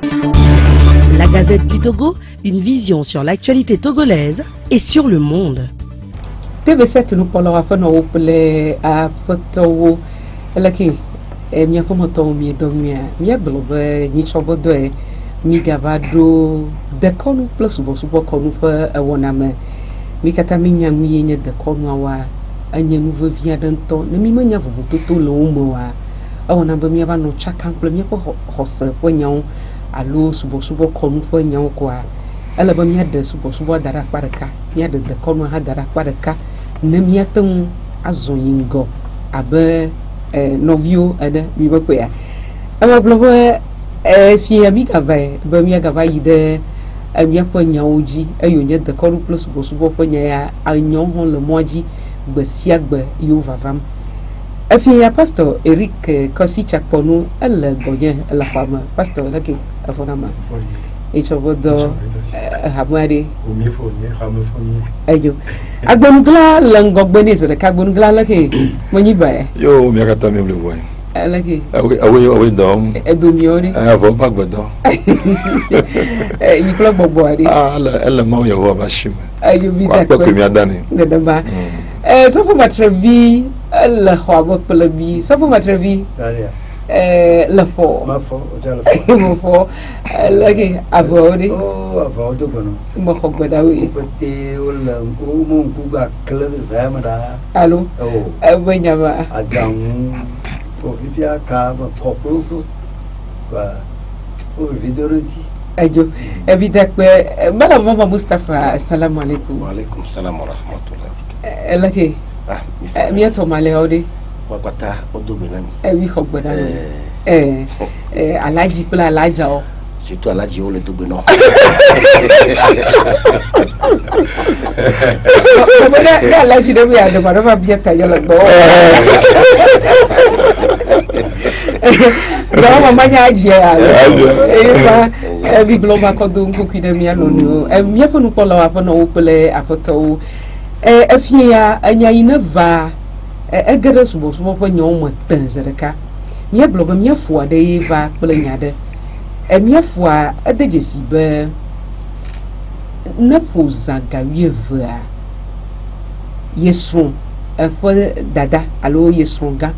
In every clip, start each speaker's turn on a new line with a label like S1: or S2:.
S1: La Gazette du Togo, une vision sur l'actualité togolaise et sur le monde.
S2: TV7 nous parlera pas non pour à Potowo la qui mi ko moto mi do mi aglobe ni chobodo mi gavado de konu plus bo subo konu fa wona me mi kata mi nyangu yenye de konu wa anye nouveau vient d'un temps ne mi manya vuvu toto lo mo wa wona ba mi ba no chakan plo mi ko hosse po nyaw alo subo konu fa nyaw kwa ala ba mi de subo dara kpareka mi de konu ha dara kpareka ne mi atum azoyingo abe novio ada mi ba ko ya ama blobo fi amiga vai ba mi aga vai de amia po nyaoji ayo nye de koru plus bo po nya ya anyon hon le moji gbesia gbe yo vavam afi ya pastor Eric Kosi Chakponu el goye la fama pastor laki afonama e chobodo hamari
S3: o mi foni hamofoni
S2: ayo agbongla langogbeni zere kagbongla laki moni ba
S3: yo mi akata mi blewo
S2: laki
S3: awe dom
S2: edomiori
S3: avo bagbodo
S2: yi klo gbogbo ari
S3: ala ma ye ho ba shima
S2: ayo bi da
S3: ko mi adani
S2: de ba so for matrevi la ho ba bi so for matrevi la fo
S4: ma fo
S2: mo fo laki avori
S4: avo do bono
S2: mo ko gbedawi
S4: pete wala o mo ku ga kle za ma da
S2: allo nyama
S4: ajang o vivia ka ba propro ba o vidorenti
S2: ajo evita pe madame mama Mustafa assalamu alaikum
S5: wa alaikum salam wa rahmatullah
S2: laki mi to male odi
S5: wakata odobenani
S2: wi hogbada alaji pla alaja o
S5: surtout alaji o le dobeno
S2: ko alaji de ya de ba bieta yo le bo Gaba mama nya aje ya ba bi global ko do nku kide mi anu no mi ko nu polo apo no opele apoto afia anya ina va egere subo po nyo mo tanzereka mi global mi afua de va pele nya de mi afua adejesi be na poza gawieva yesron po dada alo yesron ga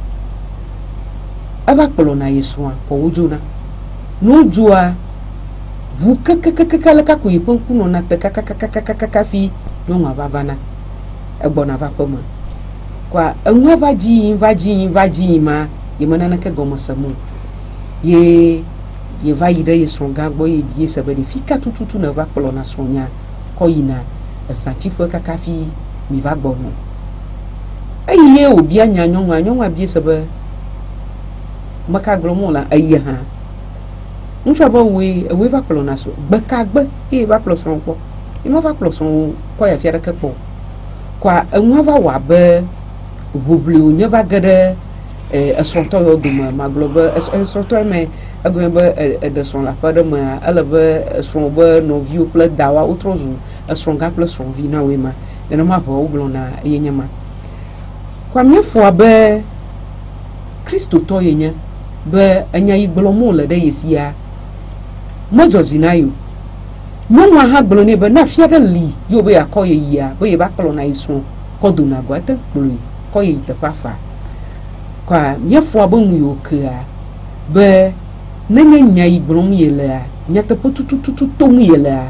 S2: aba kolona yesron ko wujuna no jua bu kakakakala ka ku yipon kuno na ta kakakakaka fi no ngabavana egbona va poma kwa enwa vaji ma yemana na ke gomo samu ye va yide yesron ga gbo ye bie sabade fika tututu na va kolona sonya ko yina asachi po kakafi mi va gbo no ayi obi anya nyonwa bie sabade maka glomola ayi ha nchaba we va kolona so gbakagbe e va plus ron po e mo va plus on ko ya fiara ke po kwa enwa va wa be bubli onya va gade asonto yo duma ma globe asonto me agwemba de son la pa de ma alebe son be no view plus dawa outrozu asonga plus son vi na we ma de no ma ho glona yenyama kwa mi fo be Kristo to yenya be anya iglomo le de yesia mojo zinayo no ha gbolo ne be na fiada li yo be akoye ya be ye ba kolo na isu ko do na gwa te gbolo ko ye te pafa kwa nyefo abonu yo ka be na nya iglomo ye le nya te potututu to mu ye le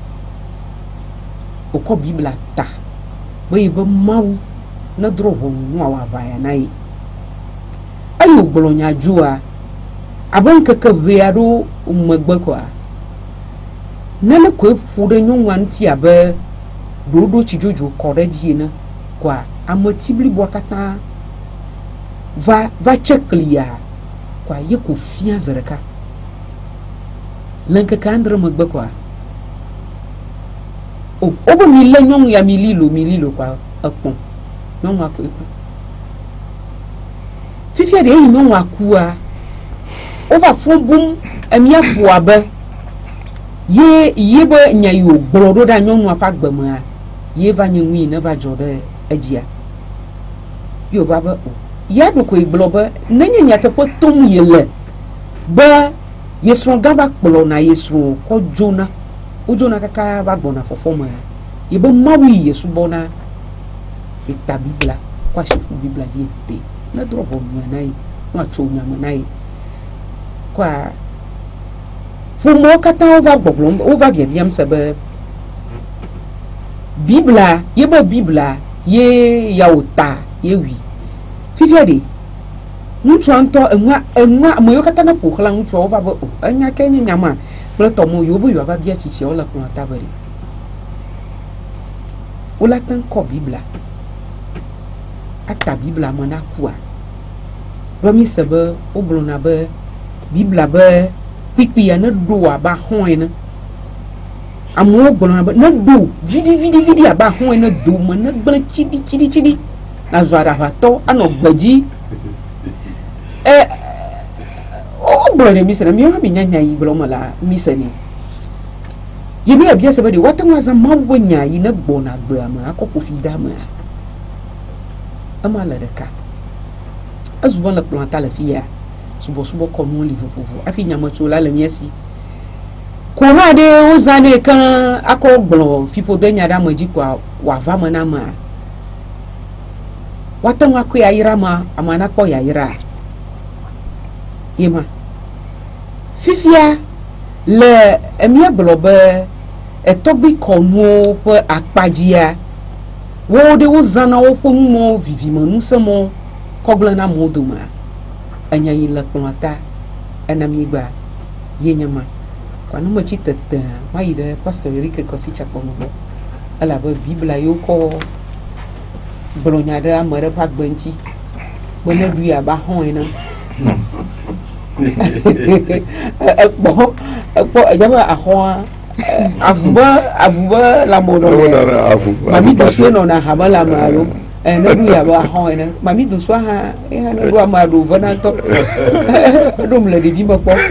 S2: o ko bibla ta be be mawu na dro ho no wa ba ya nai ayo gbolo nya jua abon kaka veado umagba kwa nana ko fude nyonwan ti abe dodo chijojo koreji na kwa amatibli bwakata va cheklia kwa yeko fia zaraka lanka kandra magba kwa obo mi le nyong ya mililo kwa apon nyong ako eku fifia de nyong akua over fumbum amia fuabe ye bo nyayo gborodo da nyonu apagbama ye va nyi na va jode ajia yo baba ya do ko igloba nanya nyata po tom yele ba yesron gaba kpolo na yesron ko jona o jona kaka ba gbona fofoma ye be mawi yesu bona ita bibla kwa shifu bibla di ete na drobo mi nai na cho nyama nai kwa fu mo kata o va gbogbo o va bien bien sebe bibla ye be bibla ye yaota ye wi fifiade ŋutsu ŋutɔ enua amewo katã ne ƒoxla ŋutsuawo va be enya ke nye nyama kple tɔmɔ yiwo be yewoava bia tsitsiawo le kplɔ̃ ta be ɖi wole te ŋkɔ bibla ata bibla me na kua ɖo mi se be wogblɔna be bibla be kpikpi ne ɖo abe ahɔ̃ ene amewo gblɔna be ne ɖo viɖi abe ahɔ̃ ene do me ne gblẽ tsiɖitsiɖi nazɔ aɖaʋatɔ anɔ gbedzi o bolo de misere mi ha mi nya yi bolo mala misere yi mi abia se be de wata nwaza mawo nya yi na gbona gbe ama akoko fi da ma ama la deka azubo la planta la fia subo ko no li fofofo afi nya macho la le miesi ko ra de o zane kan akọ gbolo fipo de nya da maji kwa wa va mana ma wata nwa ko ya yira ma amana ko ya yira yema fifia le emia gblɔbe etɔgbi kɔnuwo ƒe akpadzia wo de wo zana woƒe numo vivime ŋusẽmɔ kɔgblẽ na amewo dome enya yi le kplɔ̃ ta ena miegba ye nye ma kɔnu metsi tete ma yi ɖe pastor Erike Kɔsitsakpɔme gbɔ elabe bibla yiwo kɔ gblɔ nya ɖe ame ɖe ƒe agbe ŋuti be ne ɖui abe ahɔ̃ ene ekpɔ edzabe ahɔ̃a avube lamɔ nɔ mami dosu nɔna hame lame alo ne ɖui abe ahɔ̃ ene mami dosua hã eya ne ɖo ame aɖo vena ŋutɔ eɖom le ɖevi me kpɔ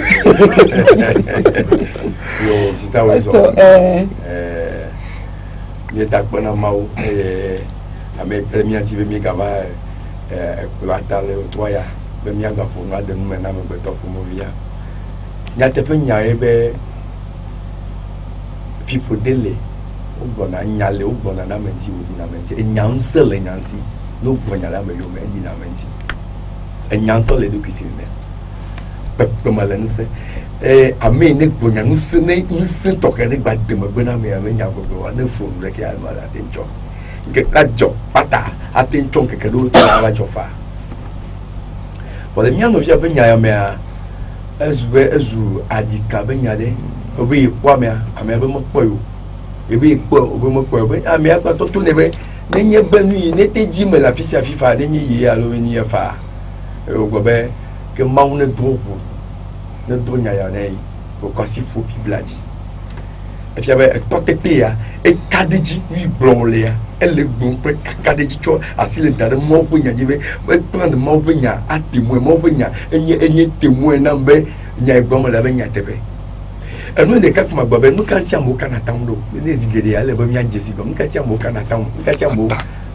S6: yo sista wo so mi ta kpena mawo ame premier ti be mi gava ekplata le toya be mi aga fo na de nu me na me beto ko mo via nya te pe nya e be fipo dele o gbona nya le o gbona na menti o di na menti e nya nse le nya nsi no gbona la me yo me di na menti e nya nto le do kisi ne pe ma le nse ame ne gbona nse ne nse to ke ne gba de me gbe na me nya gbogbo wa ne fo re ke alma la tenjo ke ka jo pata atenjo ke do ta la jo fa le miano via benya ya me ezu adika benya de obi kwa me ame be mo kpo yo ebi kpo obi mo kpo be ame akpa to ne be nenye benu yi ne teji me la fisia fifa nenye yi alo ni ya fa o go be ke mawu ne drobu ne dronya ya ne o kwasi fo bibladi e fia be to tete ya e kadeji wi blonle ya elle gbon pe kadeji cho asile dare mo fo nya jibe be plan de mo fo nya atemwe mo fo nya enye temwe na mbe nya egbon la be nya tebe enu ne ka kuma gbabe nu kan ti amo kana tawndo ne zigede ya le be nya jesi go nka ti amo kana taw nka ti amo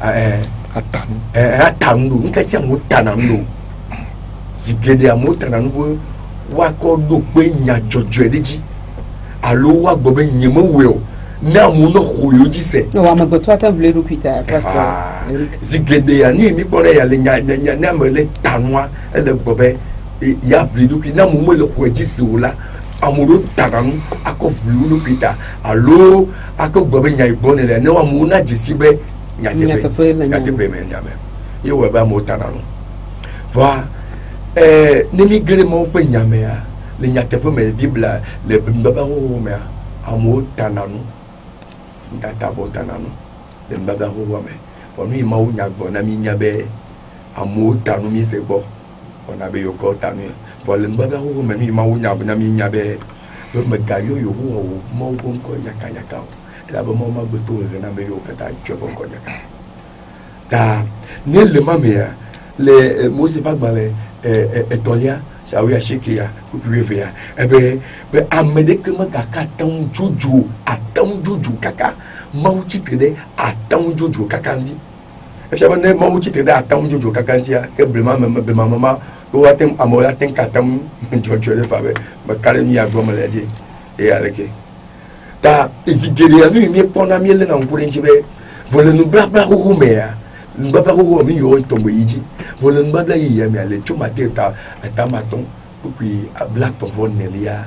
S6: atawndo nka ti amo tanando zigede amo tanando wa ko do pe nya jojo edeji alo wa gbabe nyemo weo na mu no khoyo ji se
S2: no wa magboto ata vle rupita pastor
S6: zigede ya ni mi bore ya le nya na mele tanwa ele gbobe ya vle rupita na mu mele khoyo ji se wala amuro taran ako vle rupita alo ako gbobe nya igbon le na wa mu na ji sibe nya tebe me nya me ye wa ba mo taran va ni mi gere mo pe nya me ya le nya tebe me bibla le baba ho me amo tananu ndata botananu le mbaga ho me for me ma unya gbo na mi nya be amo tanu mi se gbo ona be yoko tanu for le mbaga ho me mi ma unya na mi nya be do me ga yo ho mo ko ko yaka la ba mo ma gbo to na be yo kata chobo ko yaka ta ne le ma me ya le mo se pa gba le etolia shawi ashikia kupiwevea ebe be amede kema kaka tan jojo atan jojo kaka mauchi tede atan jojo kaka ndi efia ne mauchi tede atan jojo kaka ntia ke brema be mama ko atem amola ten katam jojo le fa be ba kare mi agbo malade e aleke ta izigere ya mi pona mi le na nkure nchi be vole nu bla bla ho me ya mbaba ho mi yo tombo yiji vole nu bla yi ya mi ale chuma teta atamaton puis bla ton vonne ya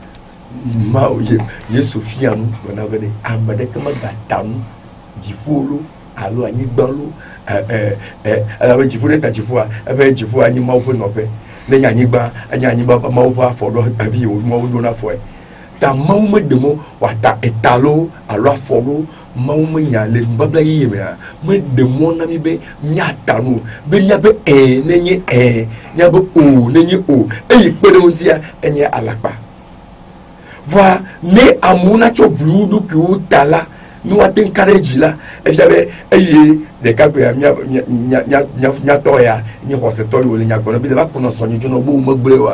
S6: ma ye Sofia nu bona bene amade kama gatanu jifolo alo anyi gbalo ala jifolo ta jifua ebe jifua anyi ma opo no pe le nyanyi gba anyi ba ma opo afodo abi o ma odo na fo ta ma o medemo wata etalo alo afodo ma o nya le mbabla yi me me demo na mi be nyatanu be nya be nenye nya be o nenye o eyi pede onsia enye alapa voa ne amuna cho bludu ku tala ni wa ten courage la e jabe eye de ka pe nya to ya ni ho se to yo le nya gbo bi de ba kono so ni jo no bo mo gbre wa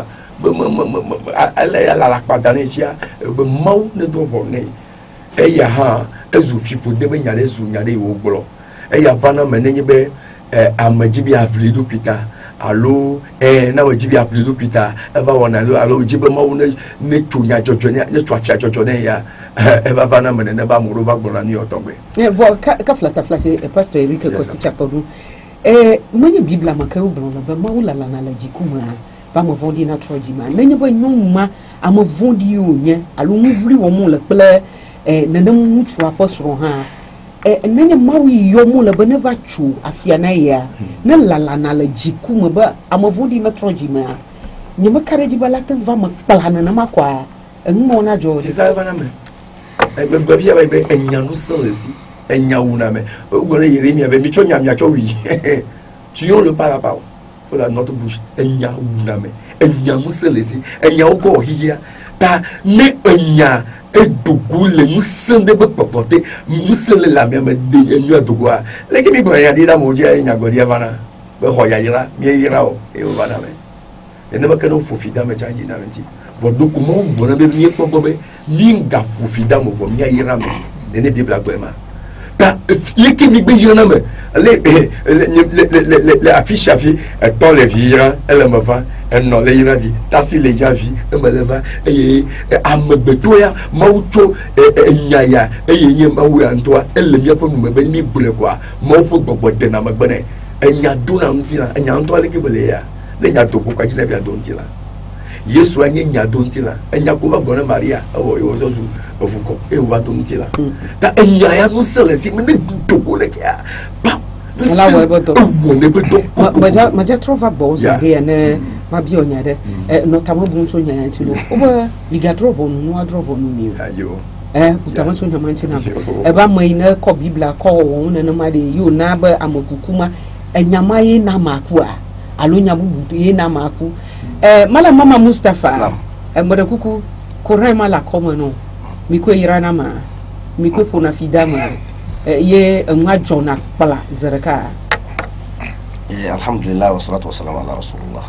S6: ala ya la pa dane sia be mau ne do bo ne e ya ha ezu fipo de be nya le zu nya le wo gboro e ya vana menenye be amaji bi avlidu pita allo na wajibi apli l'hôpital eva wona allo jibe ma wona ne tunya jojo ne twafia jojo ne ya eva vana mene ne ba muro ba gbona ni otogbe
S2: vo ka flata flate pastor Eric ko si chapodu manye bibla maka u blona ba ma wala na la jikuma ba mo vondi na troji ma nenye ba nyuma am vondi onye allo mu vri wo mo le ple nene mu twa posro ha nenye mawi yomo le beneva chu afia na ya ne lala na la jikuma ba amavudi na troji ma nyema kareji ba latin va ma plana na makwa enmo na jo
S6: ti sa va na me be bia ba be enyanu sanlesi enyawu na me ogole Yeremia be mi cho nyamya cho wi tu yon le para pa pour la notre bouche enyawu na me enyamu sanlesi enyawu ko hiya ta ne enya edugu le musende be popote musele la me de enyu edugu a le ke mi bo ya dida mo je enya godi avana be ho ya yira mi yira o e o bana me e ne ba ke no fofida me changi na menti vo dokumo bo na be mi popo be linga fofida mo vo mi yira me ne bibla gbema ta ye ke mi be yona me le affiche afi to le vira elle me va non le yira vi tasi le yavi me leva ambeto ya maucho nyaya nye mawu antoa elle mi apo me be mi bule kwa mo fo gbogbo de na magbene enya do na ntila enya antoa le kebele ya le nya to kwa chine bia do ntila Yesu anye nya do ntila enya ko ba bona Maria o yo so su ofuko e wa do ntila ta enya ya no sele si me do ko le ya ba
S2: la wo ebo to
S6: ne be do
S2: ma ja trova bo za de ne ma bi onya de no tamo bu nso nya ya tilo oba liga drobo no adrobo no mi
S6: ayo
S2: utamo so nya manchi na e ba mai na ko bibla ko won na ma de yo na ba amakukuma enyama yi na maku a alonya bubu yi na maku mala mama Mustafa mbode kuku korai mala koma no miko irana ma miko pona fidama ye nwa jona pala zereka
S5: alhamdulillah wa salatu wa salam ala rasulullah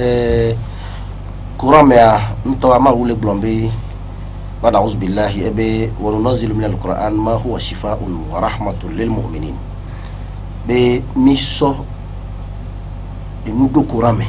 S5: kuramya nto ama ule blombe bada auzu billahi ebe wa nunazzilu min alquran ma huwa shifaa'un wa rahmatun lil mu'minin be miso enugo kurame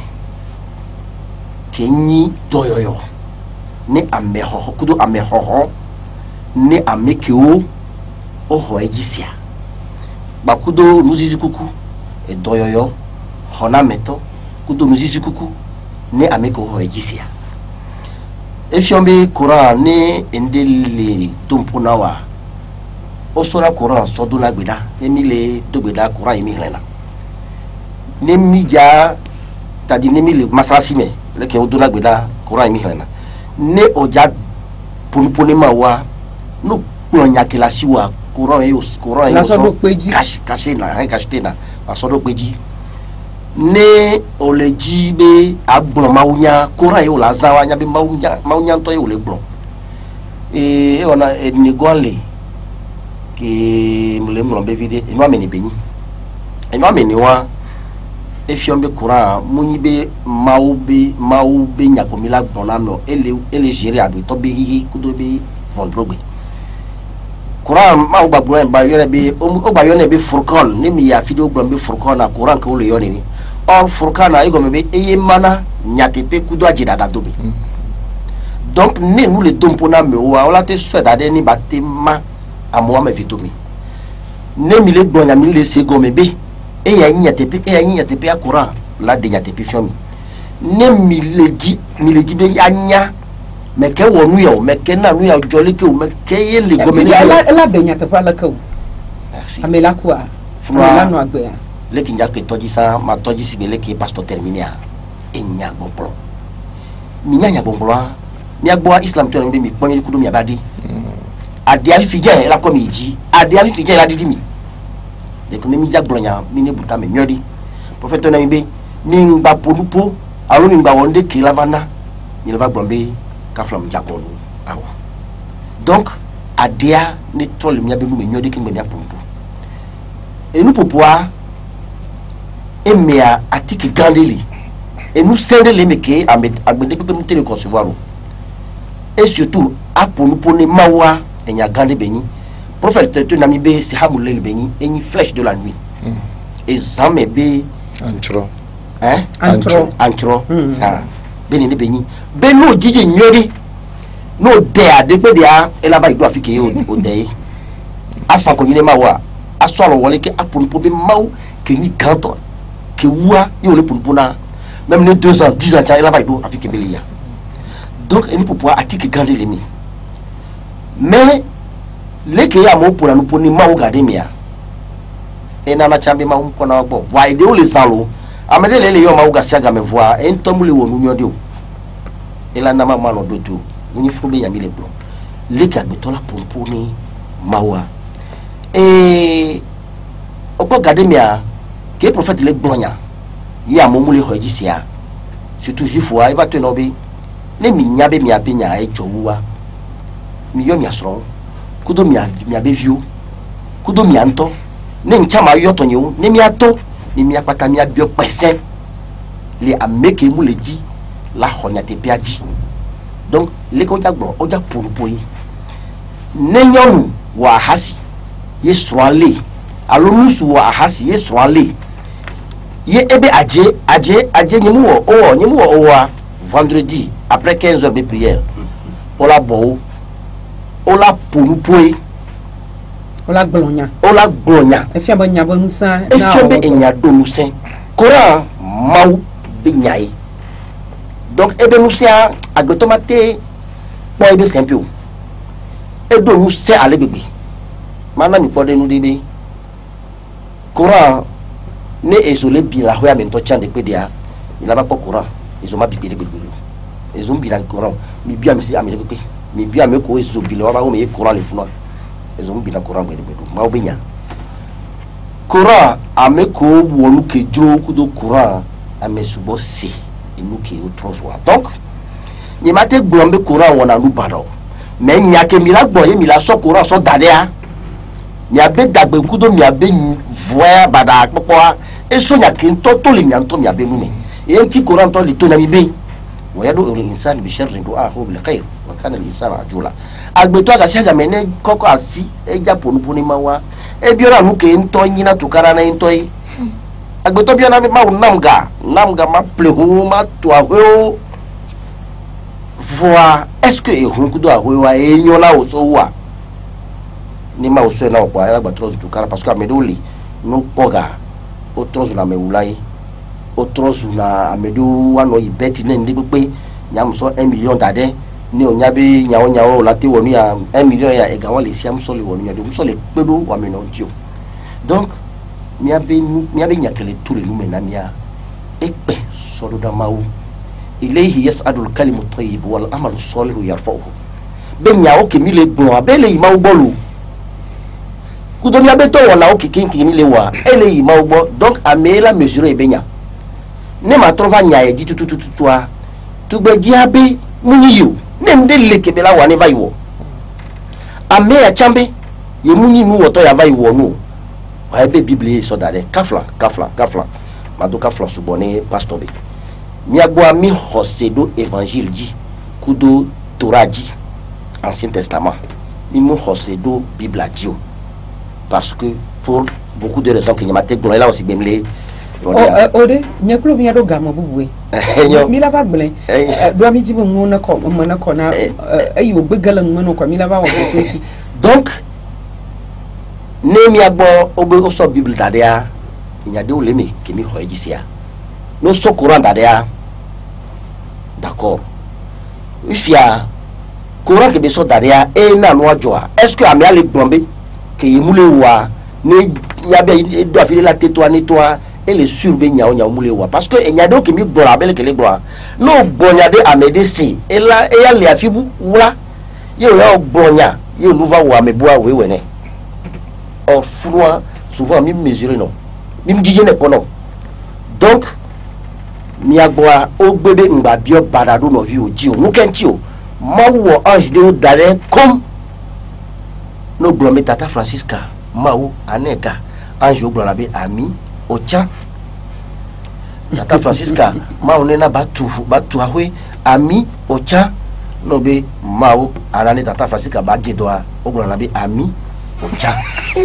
S5: kenyi doyoyo ni ameho kudo ameho ni amekeo oho ejisia bakudo nuzizi kuku e doyoyo hona meto kudo nuzizi kuku ni ameko oho ejisia efiombe Quran ni endele tumpunawa osora Quran sodula gbeda emile dogbeda Quran emi hlena nemi ja tadi nemi le masasi me le ke odula gbeda Quran emi hlena ne oja punpuni mawa no plonya ke la siwa Quran yo so kashi na kashitena asodo peji ne oleji be agbon mawunya Quran yo la zawanya be mawunya nto yo le gbon ona enigonle ke mle mlombe vide eno ameni beni eno ameni wa efiombe Quran munyibe maube nyakomila gbona no ele gere agbe to be hihi kudo be vondrogbe Quran ma ogba bro ba yore be ogba yone be Furqan ni mi ya video gbon be Furqan na Quran ko le yone ni or Furqan na igo me be eye mana nyatepe kudo ajida da domi donc ne nous le dompona me wa wala te sweda de ni batema amoa me vitomi ne mi le gbonya mi le sego me be e ya nyatepe akura la de nyatepe fiomi ne mi le di be anya me ke wonu yo me ke na nu ya jole ke o me ke ye le gomeni
S2: la be nyatepe la ka
S5: merci
S2: amela kwa
S5: la
S2: no agbe
S5: le kinja ke toji sa ma toji sibele ke pastor terminé e nya bonplo mi nya bonplo mi agbo islam to mi ponye kudo mi abadi ade afi je la ko mi ji ade afi je la didi mi de ko mi jagbo nya mi ne buta me nyodi prophet na mi be ni ngba podupo alo ni ngba wonde ke lavana ni lava gbombe ka flam jagbo nu awo donc adea ni tole mi abe mi nyodi ki ngbe mi apodupo enu popoa emia atiki gandeli enu sendele meke agbede pepe mutele concevoir et surtout aponupo ni mawa enya gande beni prophète te nami be si hamulel beni eni flèche de la nuit et zame be
S3: antro
S5: ha beni ne beni be no jije nyori no de ade pe dia elava ido afike o de afa ko ni mawa aso alo wole ke aponupo be maw ke ni kanto ke wa yo le punpuna même les 2 ans 10 ans il va ido afike belia donc eni pour pouvoir attiquer grande limi mais les que ya mo pour la nous poni mawo gademia et na chambe ma ko na gbo wa ide o le salo amede le yo mawo gasia ga me voir en tomule wonu nyode o ela na mama no dodo ni fube ya mi le blo le ka gbe to la pomponi mawa et okpo gademia ke prophète le glonya ya momule hojisia surtout jifwa e ba to no bi ne mi nyabe mi abenya e jowa mi yo mi asro kudo mi abevio kudo mi anto ne nchama yo to nyu ne mi ato ne mi apata mi abio pese le ameke mu le ji la honya te piaji donc le ko jagbo o ja porupoyi ne nyonu wa hasi ye swale alo musu wa hasi ye swale ye ebe aje nyimu wo vendredi après 15 heures de prière ola bo ola porupoyi
S2: ola glonya
S5: e
S2: fi aba nya bonu sa
S5: e fi be enya do nusen Coran mau be nyai donc ebe nusia agbetomate po ebe simple e do nusen ale bebe mana mi pode nu debe Coran ne ezole bi la hoya mento chande pe dia il a pas Coran ezoma bi bebe ezombi la Coran mi bia mi si amele pe mi bia me ko ezobi le wa ba o me Coran le funa ezombi la Coran bebe ma obenya Coran ameko wonu kejo kudo Coran amesubo se enuke otroswa donc ni mate glombe Coran wona nu bado mais nyake mi la gbo ye mi la so Coran so dadea mi abe dagbe kudo mi abe voya bada popo e so nyake nto to le nyanto mi abe nu me e nti Coran to le to na mi be ويدعو الإنسان بشر دعاءه بالخير وكان الإنسان عجولا agbeto aga siaga mene koko asi eja ponuponi mawa e biora nuke nto nyina tukara na nto yi agbeto biona ma namga ma plehu ma to ahwe voa est-ce que e hunku do ahwe wa e nyola oso wa ni ma oso na okwa ya gbatros tukara parce que amedoli no poga otros na meulai otros na amedu wano ibeti ne ndi pe nyamso 1 million dade ni onyabe nyawo lati wonu ya 1 million ya egawa le siam so le wonu ya de so le pedo wa menoncio donc miabe nyakele tout le lumena mia ekpe sodo da mawu ilayhi yas'adul kalimu tayyib wal amalu salihu yarfa'uhu be nyawo ke mi le gbon abele imawu bolu kudo mi abe to wona o kikin mi le wa ele imawu bo donc amela mesure ebenya ne ma trova nyaye di tutututua tugbe diabe munyiyo ne mde leke bela wane vai wo ame ya chambe ye munyi nu woto ya vai wo no wa be bible so dare kafla mado kafla subone pastor be mi agbo ami hosedo évangile ji kudo toraji ancien testament mi mo hosedo bible ji parce que pour beaucoup de raisons que nyamate gbo là aussi bemle
S2: ode nyaklo mi ado gamo bubuwe mi la ba gblen do mi jibo ngona ko mana ko na ayi ogbe galan ngono ko mi la ba wo so
S5: donc ne mi agbo ogbe o so bible dadea nyade o le mi ke mi ho ejisia no so Coran dadea d'accord ifia Coran ke be so dadea e na no ajoa est-ce que ami ale gbombe ke yimule wa ne yabe do afile la tetwa ni toi et les surbe nya mule wa parce que nyade o ke mi gbora bele ke le gbora no gbonyade amede si e la e ya le afibu wula ye o ya gbonya ye nous va wa me boa we wene or froid souvent mi mesurer non mi dije ne pono donc mi agboa ogbede ngba bio badado no vi oji o nukenchi o ma wo ange de o dare comme no glome tata Francisca mawo aneka ange o glona be ami ocha tata Francisca mawo nena batu ahwe ami ocha no be mawo anane tata Francisca ba gedoa o glona be ami ocha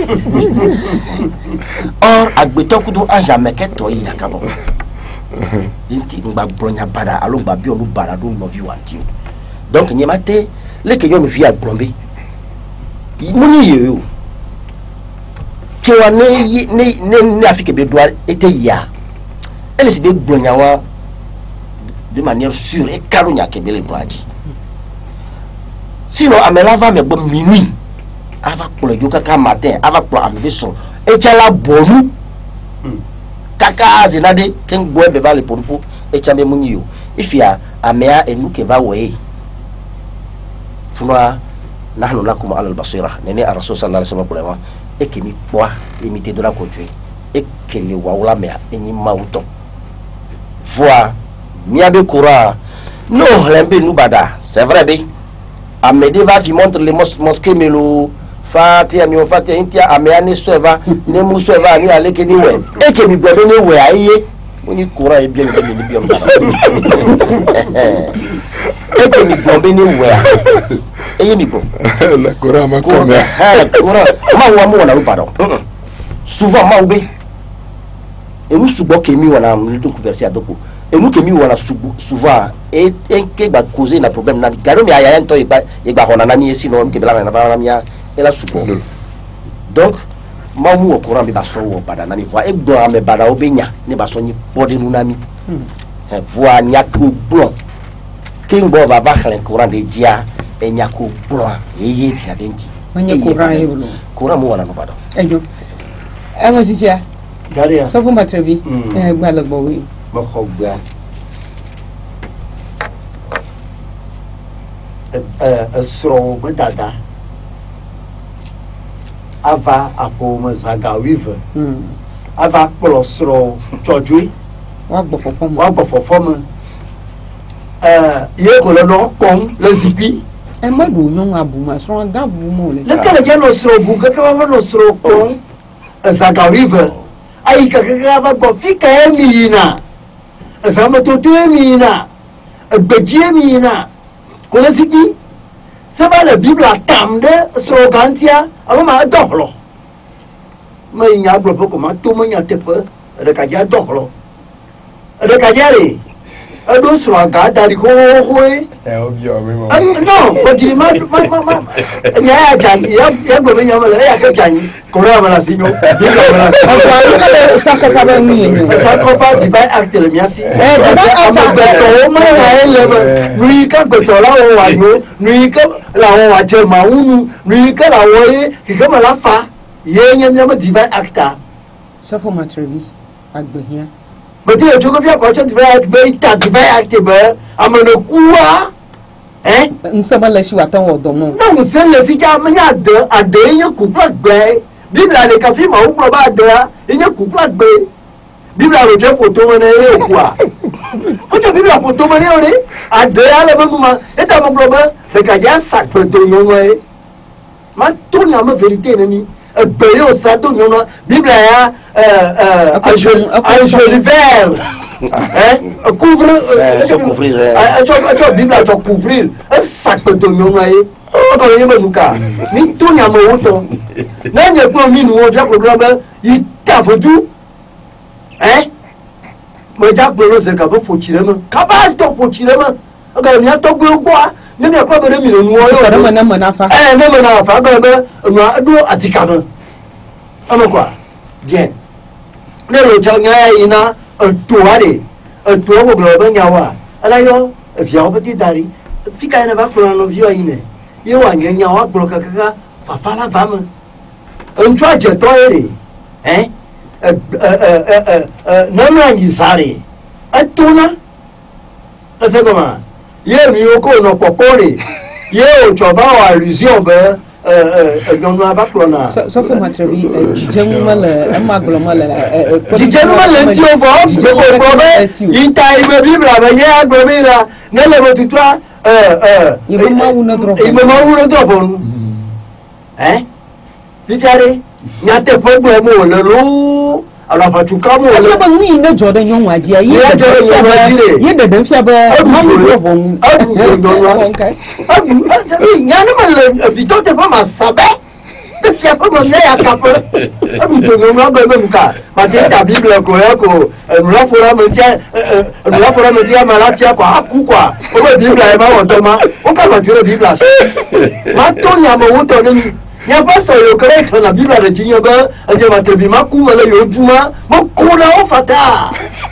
S5: or agbeto kudo ange ameketo yi akabo inti ngba bronya bada alo ngba bi onu bada do no vi wanti donc nyemate le ke yo no vi agbombe muni yo ke wa ne afike be doa ete ya ele si be bronya wa de manière sûre et karunya ke bele braji sinon amela va me bom minuit ava pour le joka ka matin ava pour amener son et la bonu kaka zinade ken boe be vale pour et chambe munyo ifia amea enu ke va we funwa nahnu lakum ala albasira nene rasul sallallahu alaihi wasallam e ke mi poa limité de la conduire e ke le waula mea eni mauto voix miabe Coran non lembe nous bada c'est vrai be amede va qui montre les mosquées melo Fatia mi ofate intia ameane soeva ne mu soeva ni aleke ni we e ke mi bodo ni we aye oni Coran e bien ni bien e ke mi bombe ni we e mi bo
S3: la Coran ma comme
S5: Coran ma wa mo na pardon souvent ma ube e mu subo ke mi wana mlitu converser adoko e mu ke mi wana souvent e ke ba causer na problème na garo mi aya ento e ba hona na mi esi no ke bela na ba na mi et la soupe. Donc, ma ou au courant, mais basso ou badanami, et boire mes bada au benya, ne bassoni, bordé nunami. Voir Niakou blanc. King Bob va battre le courant de dia, et Niakou blanc, et y est adenti.
S2: On y a courant et blanc.
S5: Courant moana no bado.
S2: Et yo. Et moi, j'ai
S4: Gardez.
S2: ça vous m'avez vu. Balaboui.
S4: Mahogba. Sro dada. Ava apoma zagawive ava polosro chodwi
S2: wa gbo
S4: fofoma ye ko no pon le zipi
S2: e ma do nyon abuma so ga bu mo le
S4: kele ge no sro bu ka va no sro pon zagawive ai ka va gbo fika emina zama to emina beje emina ko le zipi c'est pas la Bible à tamde slogantia avant ma dohlo mais il y a beaucoup comment tout le monde a tepe de kaja dohlo de kajari ado slogan dari ko non pas dire ma ya jani ya go nya mala ya ka jani ko ra mala sinyo Bible mala
S2: ça ka fa mi
S4: ça ko fa divine act le miasi to ma ya ele lui ka go to la o wa no lui ka la o wa je ma unu lui ka la o ye ki ka mala fa ye nyam divine acta
S2: ça faut m'atrevi agbe hia
S4: mais tu es toujours bien quand tu vas divine act be amana kuwa
S2: nsama la shi watan wodomo
S4: non c'est le si ja manya ade ye kupla gbe Bible le ka fi ma u pro ba de ye kupla gbe Bible le je photo mo na ye kwa o je Bible photo mo ni ore ade ale mo ma e ta mo pro ba de ka ja sak pe do yo we ma to na ma vérité ni be yo sa do yo na Bible ya joli vert couvrir Bible à couvrir un sac de nyongaye encore yema nuka ni tunya mo woto na nye ko mi nu o via problème il t'a foutu me ja gbolo se ka bo pochire me ka ba to pochire me ga mi ato gbe ogbo a ni mi akwa be mi nu o yo
S2: na mana fa
S4: na mana fa ga be nu adu atika me amakwa bien ne ro cha nya ina to ade to wo glo be nya wa ala yo fi o be dari fika ina ba kro no vio ine yo wa nya wa glo ka fa la va me ntwa je to ere namra yisare atuna ese koma ye mi oko no popore ye o choba wa illusion be gonu abaklona
S2: so for matrebi jijenu male amaglo male
S4: jijenu male ti o fo jijenu probe ita ibe bibla be ye agbomira nele mo tutwa
S2: ibe ma wuna
S4: dropo bitare nyate fogbo e mo le lo ala fatuka mo le
S2: ba nwi ne jordan yon waji ya ye de dem fia ba ma mi dropo mu
S4: adu nyane ma vito te pa ma sabe de fia pa mo ya kapo adu to no ma ba muka ma te ta bible ko ya ko nula fora mentia malatia kwa haku kwa o be bible e ma won to ma o ka ma tire bible ma to nya mo wo to ni ya pastor yo kare kan la bible de jinyo ba anje ma trevi ma ku mala yo juma mo kona o fata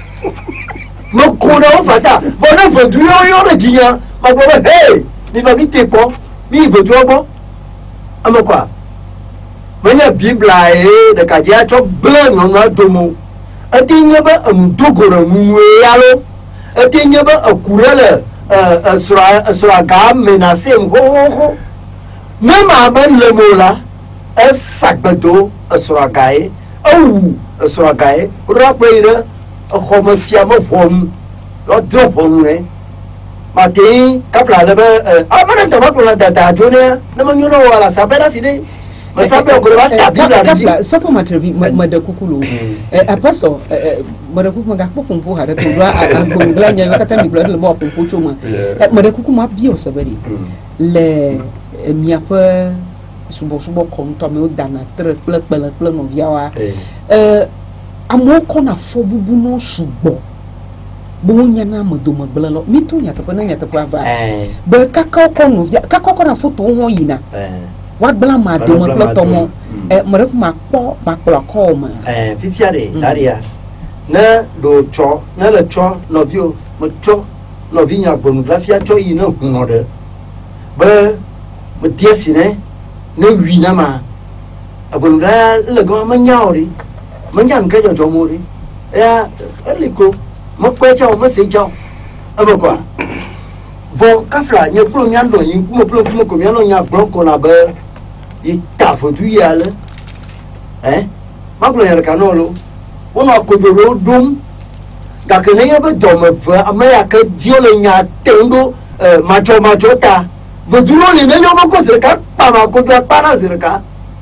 S4: voilà faut du yo de jinya ma bo hey ni va vite po mi veut du bo ama kwa manya bible de ka dia cho blan no na domo atinya ba am dogoro mu yalo atinya ba akurele sura ga menacem ho même amen le mola es sakbedo asragae ou asragae rappeira como fiamo pom lo dropom ne mati kafla lebe amana tama ko la data jone na manyono wala sabera fide masabe ko ba tabila
S2: kafla sofo matrevi mada kukulu apostle mada kuku ga popo mpo hada to ra agbongla nya kata mi glo le mo popo choma mada kuku ma bio sabari le miape subo konto me dana tre plek no viawa amoko na fo bubu no subo bo nya na modo magbela lo mi to nya to na nya to kwa ba be kakao ko no via kakao ko na foto ho yina wa gbela ma do mo plo to mo mo ma kplo ko ma
S4: fifia de daria na do cho na le cho no vio mo cho no vinya gbonu la fia cho yi na hu no de be mo tiesi ne wi na ma abon la le go ma nyaori ma nyam ke jo mo ri ya eliko mo ko cho mo se cho abo kwa vo kafla nye plo nyando yin kuma plo ko nyando nya bronco na be i ta fo du ya le ma plo ya ka no lo wona ko jo ro dum ga ke ne ya be do me va amaya ka dio le nya tendo ma cho ta vuduro ni nenyo moko zirika pama kujwa pana zirika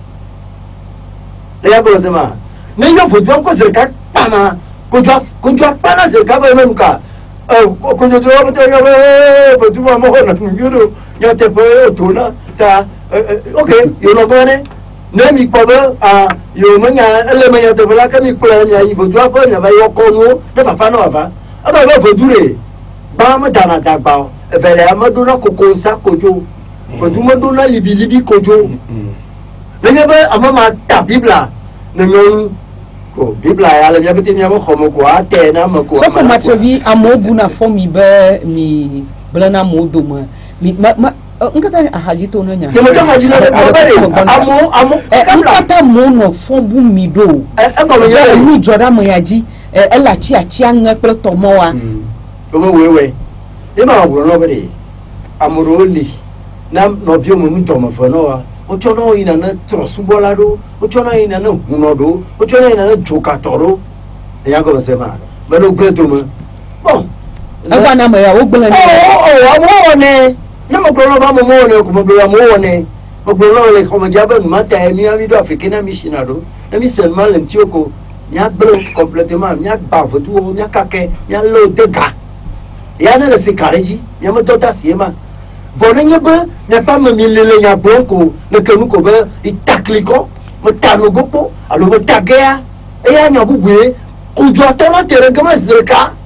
S4: leya bolo sema nenyo vuduro ko zirika pama kujwa pana zirika ko emenuka kunjo dro bote yo vuduro mo na ngiro nyote po tona ta okay yo no gone ne mi pobe yo manya ele manya te bla ka mi kula nya vuduro po nya ba yo kono de fa no ava aba ba vudure ba ma dana dagba vele amaduna kokonsa kojo fotuma dona libi kojo nebe amama ta bibla nenyon ko bibla ya le yabete nya mo khomo ko ate na mako
S2: so for matrevi amobu na for mi be mi blana modo ma ngata ahaji to no nya
S4: mo ta haji no amo
S2: ngata mo no for bu mi do
S4: ko mo ya
S2: mi joda mo yaji ela chi anga pele to mo wa
S4: obo wewe ima aburo no bere amuroli na no vio mu to mo fo no wa o chono ina na trosubola do o chono ina na hunodo o chono ina na jokatoro ya ko sema me no gbeto mo bon
S2: agwa na mo ya o gbele ni
S4: amo ne na mo gbelo ba mo ne ko mo gbelo mo ne mo gbelo le ko mo jabe ma ta mi ami do africain missionado na mi seulement l'antioko nya gbelo complètement nya ba fotu nya kake nya lo dega ya na se kareji ya mo tota siema vonenya ba nya pa me milele nya bronco le kenu ko ba itakliko mo tanu gopo alo mo tagea e ya nya bubwe ku jo atama tere gama zirka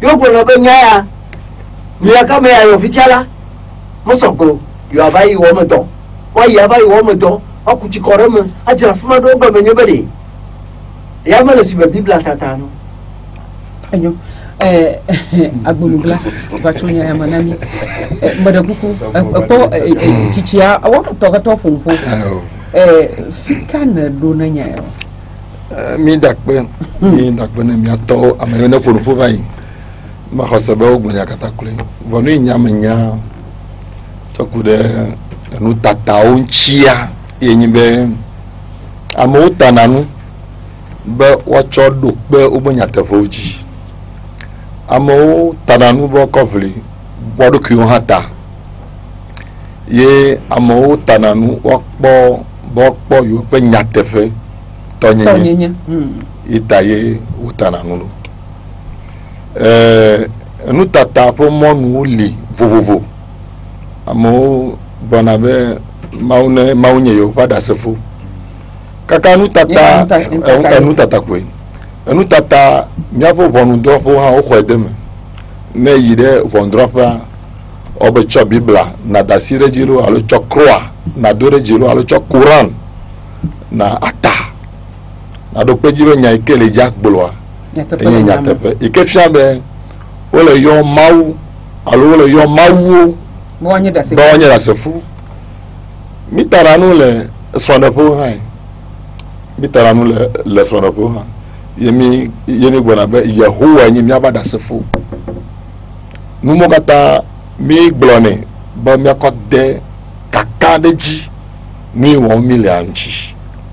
S4: yo bona be nya ya ka me ayo fitiala mo soko yo abai wo mo do wa ya abai wo mo do akuti korema ajira fuma do go menye bede ya mala si be bibla tata no
S2: anyo agbonubla bachonya ya manami madabuku ko chichia awo to funfo fika na do na nya
S3: mi dakpe na mi ato amene funfo bai ma khosebe ogbonya katakule vonu nyamenya tokude nu tata onchia yenyibe amutananu be wacho do pe ogbonya tefoji amo tananu bo kofli bodu ki on hata ye amo tananu okpo bo yo pe nyatefe tonyenye itaye utananu nu tata po monu li vovovo amo bonabe maunye yo pada sefu kaka nu tata nu tata kwe enu tata miapo vonu dropo ha o khwedeme ne yide von dropa obe cho bibla na dasire jiro alo cho croa na dore jiro alo cho quran na ata na do pejibe nya ikele jak bolwa enye nya tepe ikefia be ole yo mawu alo ole yo mawu
S2: bo anya
S3: da sefu mitaranu le sonapo ha mitaranu le sonapo ha yemi gbona be Yehowa nyi mi abada sefu numo kata mi glone ba mi akode kaka deji ni 1 million chi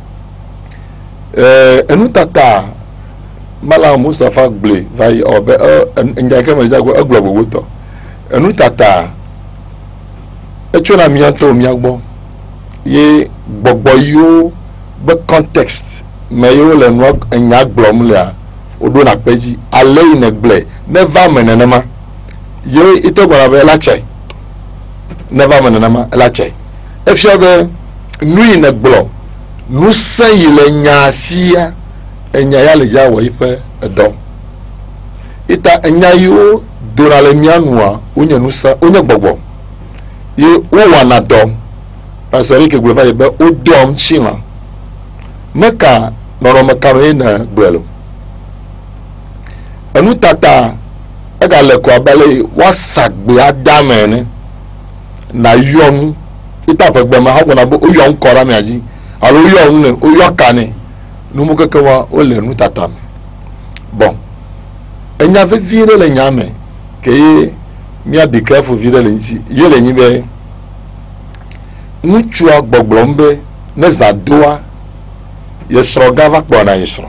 S3: enu tata mala Mustafa gble vai obe njake me jago aglobo woto enu tata echona mi anto mi agbo ye gbogbo yo be context me yo le no enya glom le odo na peji ale ine gble never menenema yo ito gbara be la chai never menenema la chai efia be nu ine glo nu san ile nya sia enya ya le ja wo ife edo ita enya yo do na le mianua onye nu sa onye gbogbo ye wo wa na do pasori ke gbe fa be odom chima meka noro mekaro na gbelo enu tata aga le ko abale wasagbe adamene na yonu ita pegbe ma ha na bo oyon kora mi aji alo yon ne oyokane nu mu keke wa o le nu tata mi bon enya ve vire le nyame ke mi a be careful vire le nti ye le nyibe nuchu agbogbombe ne zadoa yesro gava kpona yesro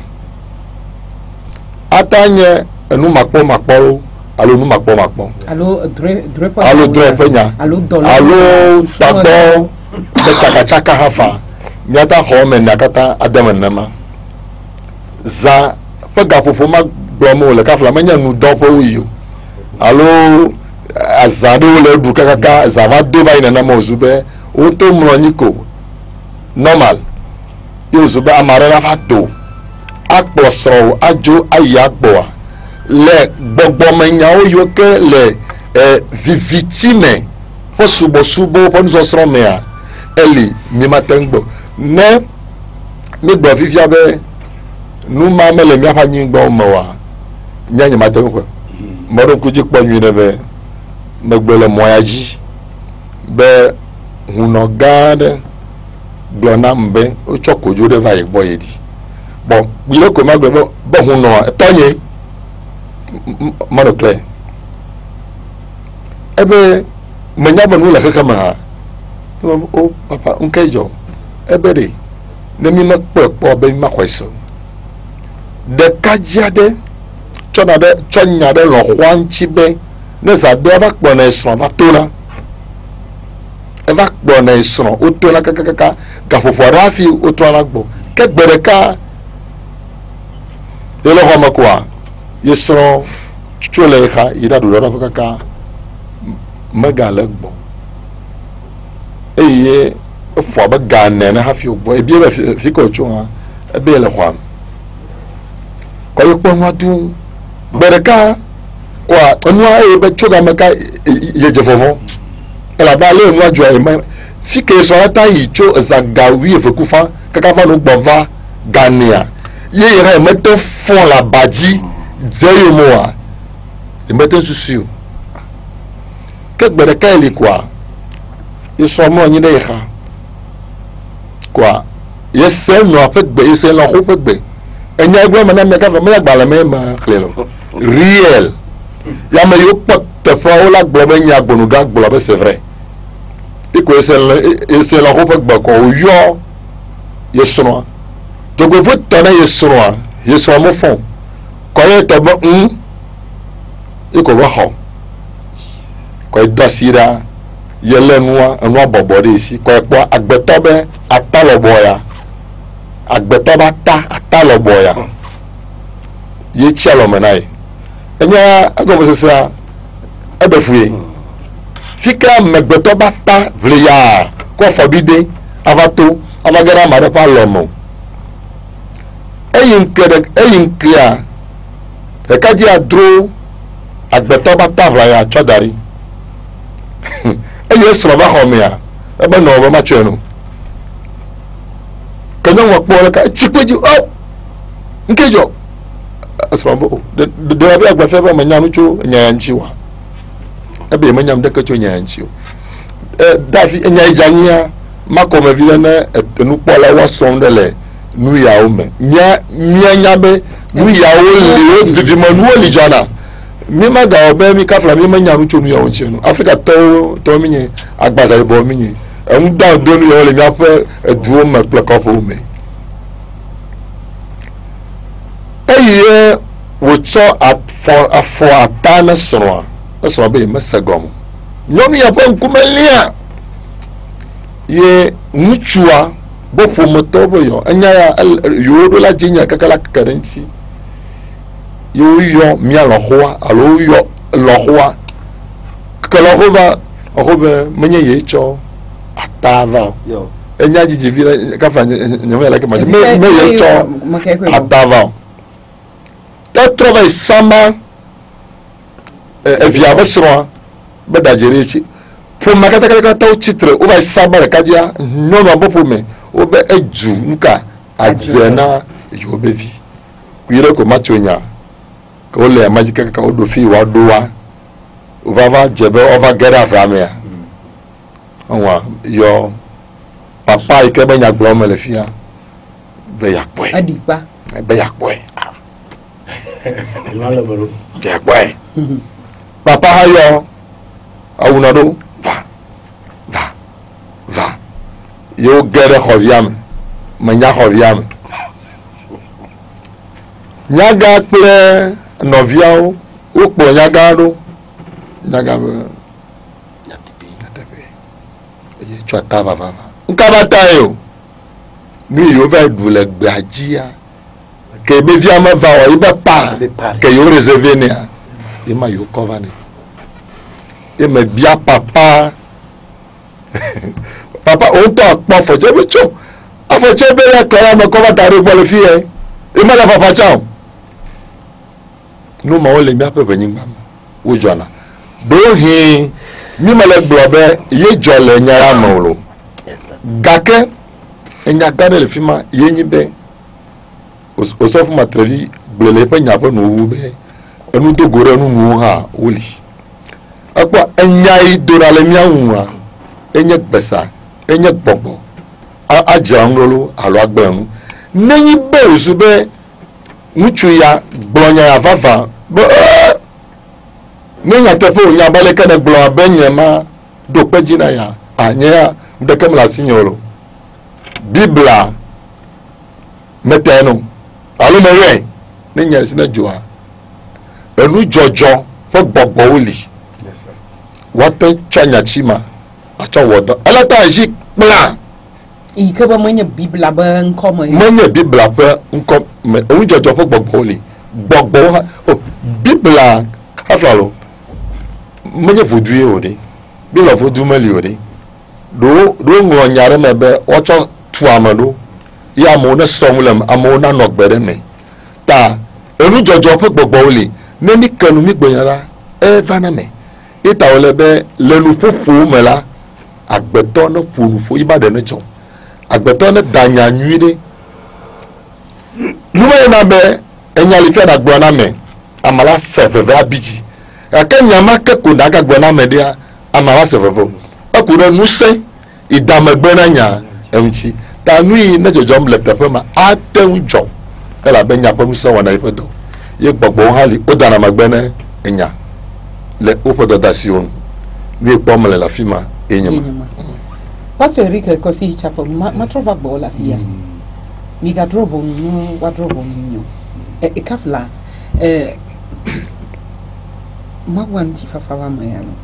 S3: atanye enu makpo alo nu makpo
S2: alo
S3: dre penya alo takpo be chaka hafa miata home nakata adamanama za pega fofo ma gbomo le kafla manya nu dopo wiyo alo azado le du kaka zava do ba ina na mozube o to mronyiko normal yozuba amare na fato akpo soro ajo ayagboa le gbogbo menya o yoke le vivitime fo subo pon so soro mea eli mi matengbo ne mi gbo fifia be nu ma mele mi afa nyin gbo mo wa nyanya matengbo modo kuji po nyi ne be megbele moyaji be huno gade glona mbe o chokojo de vai boy di bon bile ko magbe bo huno tonye mano clear ebe menya bonu la kaka ma o papa unkejo ebe de ne mi ma po be ma kweso de kajiade chona de chonya de lo hwanchi be ne za de ba kpo na eso ba tola eva kpo na eso o tola kaka ka fofora fi o tola gbo ke gbereka ele ho makwa yeso chole kha ida do ra kaka magale gbo eye fo ba ganne na ha fi gbo e bi ba fi ko chwa e be le khwam ko yo kpo nwadu gbereka quoi on a be choga maka ye jefofo ela ba le nwa jo e ma fi ke so ata yi cho zagawi e fekufa kaka fa no gbova gania ye ira e mete fond la badji zeyo moa e mete susu que gbere ka ele quoi e so mo nyi de kha quoi ye se no apet gbe ye se la ho pet gbe enya gbe mana me ka fa me gba la me ma klelo réel ya me yo pot te fa o la gbo me nya gbonu ga gbo be c'est vrai e ko ese la ho pet gbe ko yo ye sono donc vous tenez ye sono mo fond ko ye te bo e ko wa ho ko dasira yele nwa bobo de si ko epo agbeto be atalobo ya agbeto ba ta atalobo ya ye chialo menai enya agobo sesa abefuye fika megbeto ba ta vleya ko fobide avato amagara mare pa lomo eyin kia e kaji adro agbeto ba ta vleya chodari eye soro ba homia ebe no ba macheno kanyo wa po ka chikweju oh nkejo asoro bo de ba agba fe ba manya no cho nyanchi wa ebe manya mde ka cho nyanchi dafi enya ijania makoma vile na nu pola wa sondele nu ya ome nya be nu ya o le vivi manu oli jana mi ma ga obe mi ka fla mi ma nya nu cho nu ya wonche no africa to mi nye agbaza ibo mi nye da do nu ya le mi afa eduo ma plaka po me eye wo cho at for atana sonwa so be masagom nyomi ya pon kumelia ye nuchua bopo motobo yo anya ya yodo la jinya kakala karensi yo mi ala hoa alo yo lo hoa kala hova obe menye ye cho atava yo enya jiji vira kafa nyama la kema me ye cho atava ta trova samba via besro beda jerechi pour makata kaka ta titre o va sabar kadia non no bopo me o be eju nka adzena yo be vi kuire ko machonya ko le magique ka o do fi wa do wa o va jebe o va gera framia onwa yo papa ike be nya gbo me le fia be yakwe
S2: adipa
S3: be yakwe
S6: la baro
S3: yakwe papa hayo awunado va yo gere khoviam manya khoviam nyaga ple noviao ukpo nyaga do nyaga ye chota va nkaba tayo mi yo va dule gbajia ke be viama va o ibe pa ke yo reserver ne e ma yo cover e me bia papa papa on ta pa foje be cho afoje be ya kala me cover tare bo le fie e ma la papa chao no ma o le mi ape benin gbama wo jona do hin mi ma le globe ye jole nyara molo gake enya gane le fima ye nyi be o so fu ma trevi blele pe nya bo no wu be enu to gore nu nu ha woli akwa enyai dorale mianwa enye gbesa enye gbogbo ajira nrolo alo agbenu nenyi beru sube nuchu ya gblonya ya vava bo nenya tepo nya bale kana gblo abenye ma do pejina ya anya mdeke mla sinyolo bibla meteno alo mewe nenya sina joa enu jojo fo gbogbo oli wata chanya chima acha wodo alata ji plan
S2: ike ba manya bibla ba nkom
S3: manya bibla ba nkom me o jojo fo gbogbo li gbogbo o bibla afalo manya vodue ode bibla vodu mali ode do ngo nyare mebe ocho tu amado ya mo na somulem amo na nogbere me ta enu jojo fo gbogbo li neni kanu mi gbonyara vaname ita ole be le nu popo me la agbeto ne ponu fo iba de ne jo agbeto ne danya nyuide nume na be enyali fe da gbo na me amala seveve abiji aka nyama ke ko daga gbo na me dia amala seveve akure nu se idamegbe na nya enchi ta nui ne jojom le tepe ma aten jo ela be nya pa musa wana ipedo ye gbogbo hali o dana magbene enya le opedo dasion mi pomle la fima enyama
S2: Pastor Enrique kosi chapo ma trova bo la fia mi ga drobo no wa drobo no e kafla ma wanti fafa wa ma ya no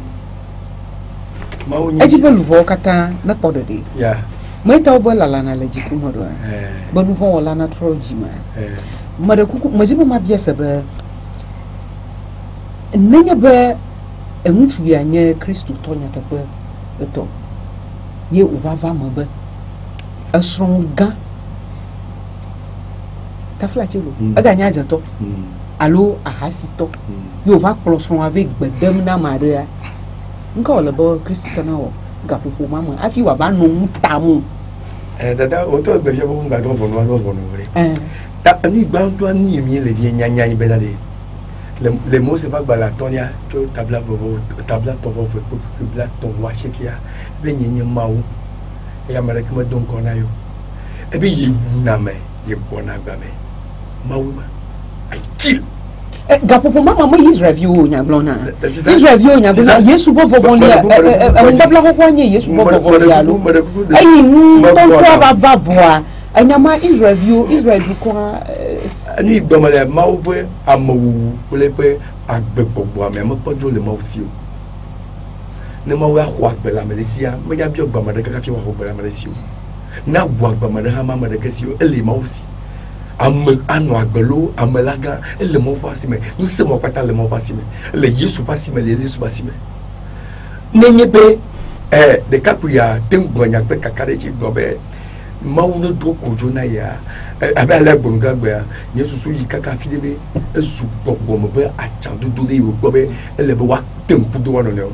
S6: ma wonyi
S2: ejibelu bo kata na podo de
S6: ya
S2: Maita obola lana lejiku modo bonu fon wala na trojima mada kuku majibu mabia sebe nenya be enwuchu ya nye Kristo tonya tepe eto ye uvava mabe asronga tafla chelo aga nya jato alo ahasito yo va prosron avec bedem na maria nka wala bo Kristo tona wo gapopo mama afi wa ba no mutamu
S6: dada oto be je bo nga do bono we ta ani gba to ani mi le bien nyanya ibe la de le mot c'est pas bala tonia to tabla to vo fe bla to wa shekia be nyenye mawo ya mara kama don kona yo e be ye wuna me ye bona gba me mawo ma I kill
S2: gapopo mama ma Israel view nya glona Israel view nya glona Yesu bo vovon lia mbabla ko kwanye Yesu bo vovon lia lo ayi tonto va voir anyama Israel view Israel du ko
S6: ani gdomale mawo amawu le pe agbegbobo ame mo pojo le mawo si o ne mawo ahwo agbela melesia me ya bi ogbamade kaka fi wa ho gbela melesi o na gbo agbamade ha mama de kasi o ele mawo si ame anu agbelo amelaga ele mo pasime nse mo kwata le mo pasime le Yesu pasime le Yesu pasime nenye be de kapuya temgonya pe kakare chi gobe mawo no do kojo na ya abe ala gbonga gba Yesu so yi kaka fi debe esu gbogbo mo be achando do le yo gobe ele be wa tempu do wono ne o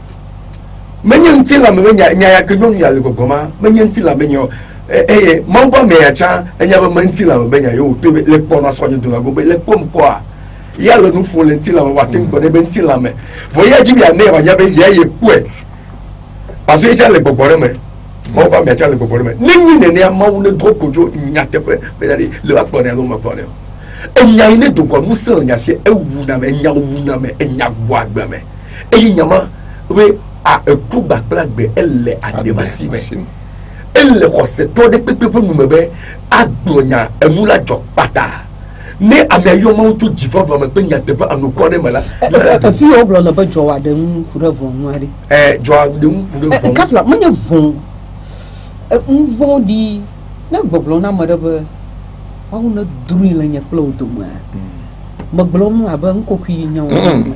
S6: menye ntila me nya ya kenyo ya le gogo ma menye ntila menyo mawo ba me ya cha enya ba ntila me nya yo to le pono aso nyi do na gobe le pom ko a ya lo nu fun le ntila me wa tempo ne be ntila me vo ya jibi ane wa nya be ye kue paso e cha le gogo re me mo ba me cha le gogo re me ninyi ne ne mawo ne do kojo nya tepe be dali le wa pone lo ma pone enya ine do ko musel nya se ewu na me enya wu na me enya gbo agba me eyi nyama we a ekuba plagbe elle adebasime elle kose to de pepe mu mebe agbonya emula jokpata ne ameyo mo to jifa ba me penya tefa anoko de mala
S2: fi oblo na ba jowa de nkurevon nwari
S6: jowa de nkurevon
S2: kafla menye von von di na gbogbo na madaba wa na duri la nya klo to ma magblom aba nkokwi nya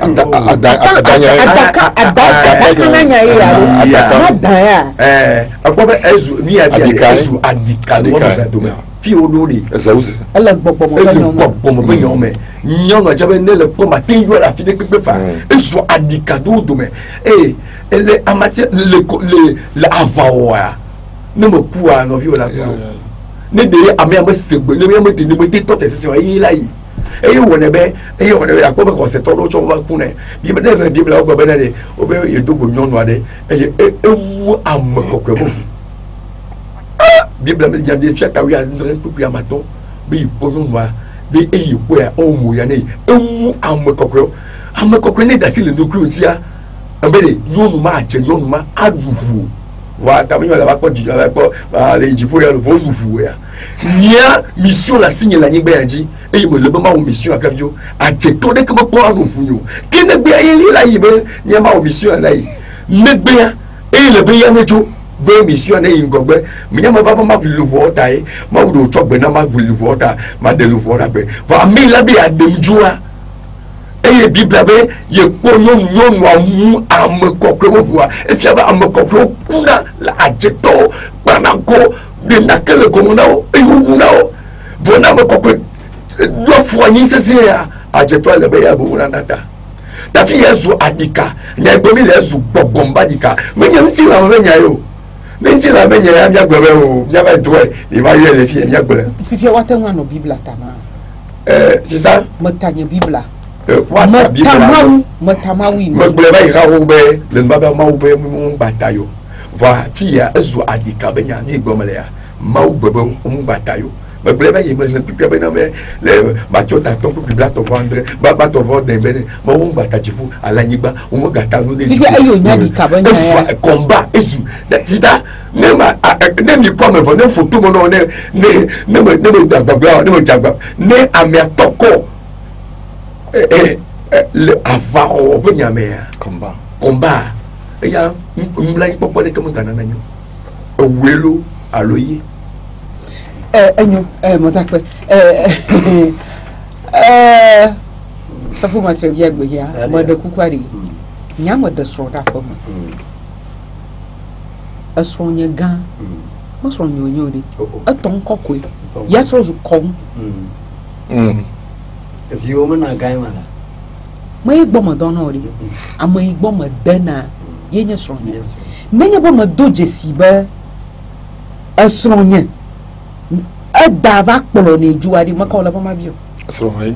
S2: adaka nya ya adaya
S6: akwa ezu ni ya ezu adika do ma do ma fi odori
S3: ezauze
S2: ala gbogbo
S6: mo be nyome nyon ajabe ne le ko ma tin yo la fi de pepe fa ezu adika do do me ele amati le avawa ne mo puwa no vi ola ko ne de ame segbe ne me de ne me de to tese yi la yi eyi wona be akobe ko se todo cho wa kune bi be ne bi bla obe na de obe ye dogo nyonu ade ewu amekokwe bo bi bla me jande fiata wi andre pupu ya maton bi ponu wa bi eyi ko ya o mu ya ne ewu amekokwe ne da sile ndoku otia ambele nyonu ma aje nyonu ma adufu wa tamanyo la ba ko di la ko le jipo ya lo vo nufu ya nia mission la signe la nyigbe yanji e mo le ba ma mission akavio ate to de ko po anu fuyo kine gbe ayi la yibe nia ma mission na yi negbe ya e le be ya nejo be mission na yi ngogbe mi nya ma ba ma vu luwo ta yi ma wo do chogbe na ma vu luwo ta ma de luwo ta be va mi la bi ademjua eye bibla be ye ko nyonu amu amekokwe mo fuwa e fi aba amekokwe kuna la ajeto banako de nakele komunao eyunao vona amekokwe do fuwa nyi sese ya ajeto le be ya bu na nata ta fi yesu adika nya gbomi yesu gbogomba dika me nya nti la me nya yo me nti la me nya ya nya gbobe o nya ba to e ba ye le fi nya gbobe
S2: fifi wa tan wa no bibla tama
S6: c'est ça
S2: matanya bibla
S6: matamawi me gbobe ba ira ho be le baba ma ho be mu batayo va fi ya ezu adika be nya ni gbomele ya ma ho gbobe mu batayo me gbobe ye me le pipi be na me le ba chota ton pour bibla to vendre ba to vendre be ma ho batajifu ala nyigba mo gata no de
S2: fifi ayo nya dika ba nya
S6: combat ezu c'est ça nem ni comme vous nem photo mon ne jagba ne amia toko le avaro benyame combat ya mlai popo de comme gana nanyo owelo aloyi
S2: enyo motakwe ça faut mettre bien gbe mo de kukwari nya mo de so da fo asronye gan mo sronye onyode aton kokwe ya trozu kom
S4: if you woman na gan mala
S2: mo igbo mo don ori ama igbo mo dana yenye sronye menye bo mo doje siba asronye adava kpolo na ejuwadi maka ola ma bio
S3: asronye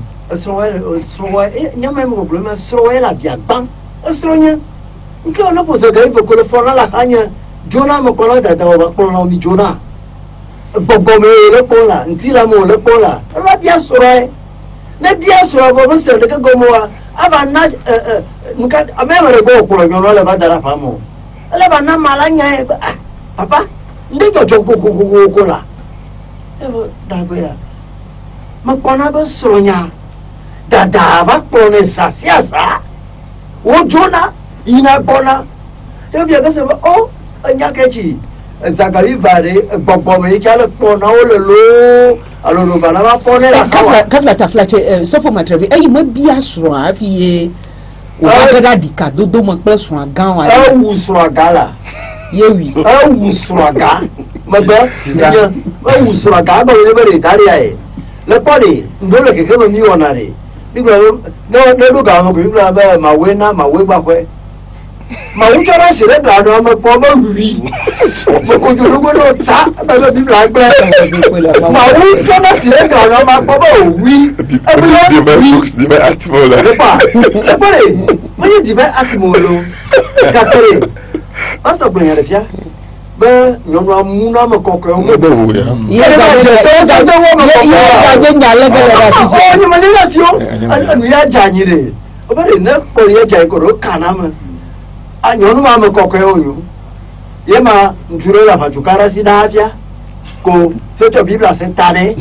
S4: nyama mo problème asronye la bia ban asronye nke ona pose ga ifo ko le fona la hanya Jona me kola dada o ba kola mi Jona gbogbo me le kola ntila mo le kola la bia sore ne bia sore vo se le go mo wa ava na nka amere go kola nyo le ba dara pa mo le ba na mala nya papa ndi jojo ko kola e bo da go ya ma kona ba soronya dada va kone sa siasa o Jona ina kola e bia ga se ba oh Nyakachi, Zagabi Vare, Bobome, Calapona, Lolo, alors va la fone la
S2: kafla taflache so for matrevi e mo bia soro afie o bagada dika dodo mo pe so agan wa
S4: wu soro agala
S2: yewi
S4: wu soro aga magba nya wu soro aga ba le bere daria e le podi ndole keke mo mi wona re bigla no do ga mo bigla ba ma we gba kwe ma uchara sire ga do ma po ma wi mo ko jo go do ta ba lo bi bla gbe ma uchara sire ga do ma po ma wi
S3: di me atmola
S4: le pare mo ye di me atmolo kakere asa gbe yan le fia be nyono amuna ma kokko mo
S3: be wo ya
S2: ye ba
S4: to se wo ma kokko
S2: ye ba gbe nya le gele ra ti
S4: o ni ma ni la sio anu ya janyire o bare na ko ye jay ko ro kana ma anyonu ma me kokko oyu ye ma njuro la pachukara si da afia ko se to bibla se tane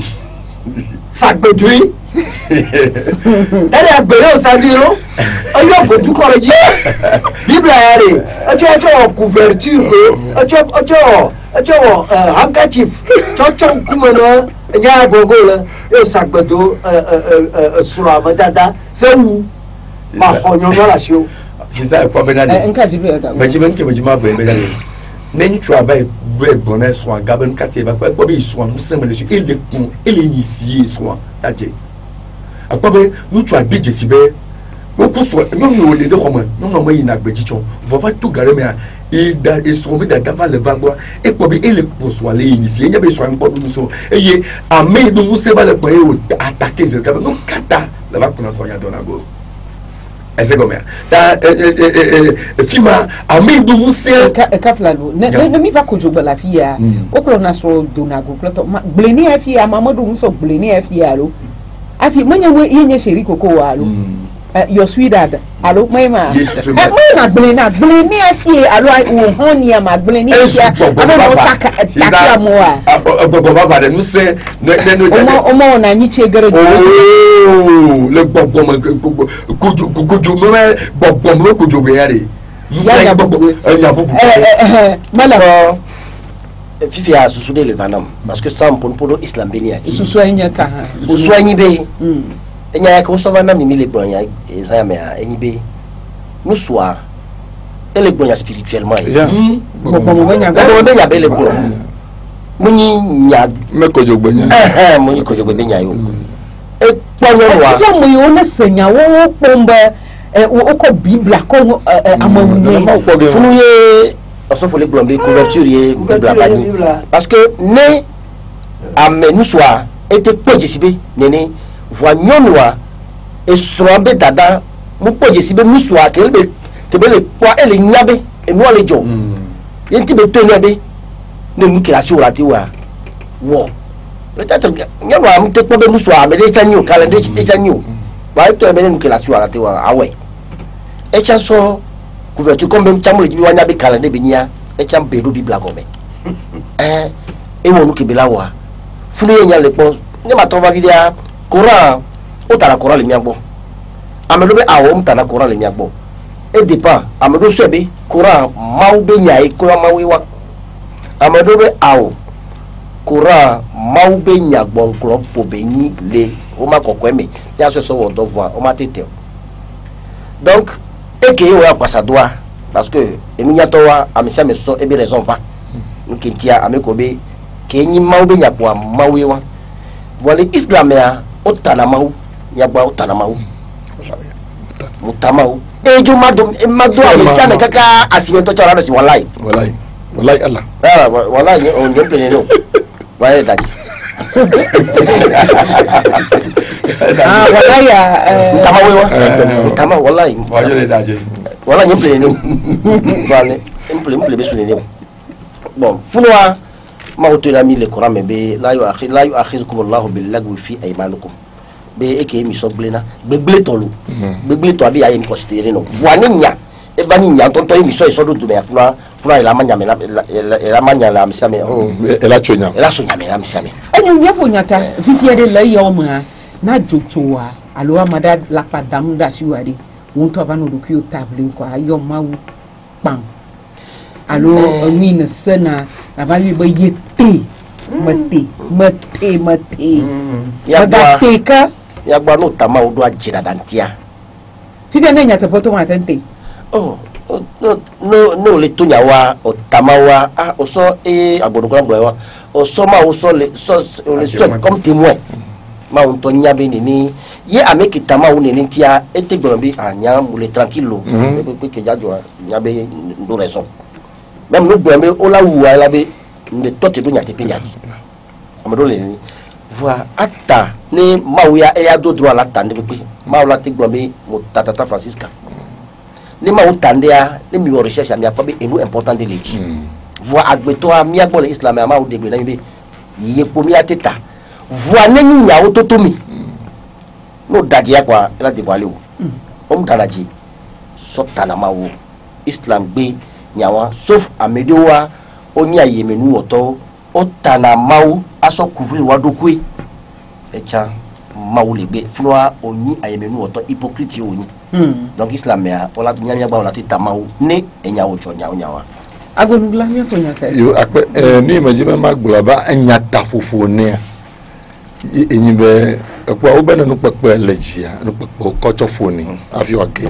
S4: sagbedui ere agbere o sadiro oyo foju koroji bibla yare ojo couverture ko ojo handkerchief chocho kumeno nya gogola yo sagbedo sura madada se wu ma honyo la sio
S6: jisa ko benade
S2: nka jibe ga
S6: bajiben ke bajima bo benade neni travail be bonheur soit gaben katie ba ko be soit nous sommes le il est initié soit taje akwa be nous tu abije sibe wo ko so no mi o le de ko mo no mo yi na gbeji chon vo va tout gare me e da e so mi da va le vangwa e ko be ele ko so le initié nya be so an ko du so eye ame du mu se ba le po e o attaquer ze ka no kata la va ko na so ya dona go ese go me ta fima ame du mu se
S2: kafla lo ne mi va ko jogba la fia o ko na so dona go kloto bleni afia mamadu mu so bleni afia lo afi manya we yenye sheri koko wa lo your sweet dad alo mama na bleni afia alo o honia ma bleni afia ado no taka mo a
S6: gbogbo baba de nu se
S2: o mo na nyi che gere
S6: le gbogbo mo kuju mo gbogbo mo kuju be yare
S2: ya gbogbo mala
S5: fifi a susude le vanam parce que ça pour islam benia
S2: susu anya ka
S5: susu anyi be enya ka so vanam ni le gbonya ezame a enyi be musua ele gbonya spirituellement
S2: gbogbo mo nya
S5: be le gbo munyi nya
S3: me ko jogbenya
S5: munyi ko jogbenya yo e ponyo wa
S2: so mo yo na senya wo pomba oko Bible ko amamune
S5: funu ye osofu le glombe couverture ye Bible parce que ne amenu soit était pojisibe nene voignonwa et soabe dada mu pojisibe mu soit kelbe tebele poa ele nyabe e no le jo yenti be to nyabe ne mu kirasi orati wa wo peut-être nyama mu te pobe mu soit me de chanyo kala de chanyo ba to me ne mu kirasi orati wa awe e chanso couverture comme chamu le jibi wa nyabe kala de binia e cham be do Bible ko me e wonu ke belawa funu ye nyale po ne ma toba gidia Coran o tara Coran le miagbo amedo be awo mtana Coran le miagbo e dépend amedo sebe Coran maube nyai ko mawe wa amedo be awo Coran maube nyagbo nklo po beni le o ma kokweme ya so wo do voir o ma tete donc e ke yo apasa doa parce que emi nyato wa amisa me so e be raison va nkintia amekobe kenyi maube nyakwa mawe wa voilà islam ya otanamau nyakwa otanamau mutamau ejo madu alisana kaka asimeto cha rada si wallahi
S3: Allah
S5: wallahi on nyempene no wae daji
S2: wallahi
S5: mutamau wa mutamau wallahi
S6: waje daji
S5: wallahi nyempene no vale emple be sunene bon funwa ma otela mi le Coran me be la yu akhizukum Allah bil lagwi fi aymanukum be eke mi so blena be ble tolu be ble to abi ayi mi considérer no voine nya e bani nya tonto mi so do me funa ila manya me la manya la mi same o
S3: ela chonya
S5: ela so nya me la mi same
S2: enyu nyefo nyata fifie de la yoma na jochowa alo amada la padam da shiwari won to ba no do ku table ko ayoma wu pam alo wina sana abawi ba yete mate ya teka
S5: ya gba no tama odo ajira dantia
S2: figa na nyata poto matente
S5: no le tunya wa o tama wa oso agbonukura gbo wa oso ma oso le comme témoin ma on to nyabe ni ye ameki tama wo ni tia ete gbonbi anya mule tranquille pe ke jajo nyabe ndo raison même nous gbonbi o la wu ala be ne tote do nyate pe nyati amado le ni voa ata ni mawuya e ya do droit la tande pe mawla te gbonbi mo tata Francisca ni ma utandea ni mi wo recherche ami apabe enu important de leji voa agbeto a mi agbole islam ama o degbe na mi be yepo mi ateta voa nenu nya o totomi no daji akwa ela de wale o mdaraji sotana mawo islam gbe nyawa sauf amedowa oni ayemenu oto o tana mawo aso couvrir wa dokwe echa mawo legbe funwa oni ayemenu oto hypocrite oni donc islam ya ola nyanya gba ola tita mawo ne enyawo chonya onyawa
S2: agonugla mi to nyata
S3: yo akpe ni majima magbulaba anyata fufu ne enyibe kwa obena no pepe lejia no pepe koto foni afi wage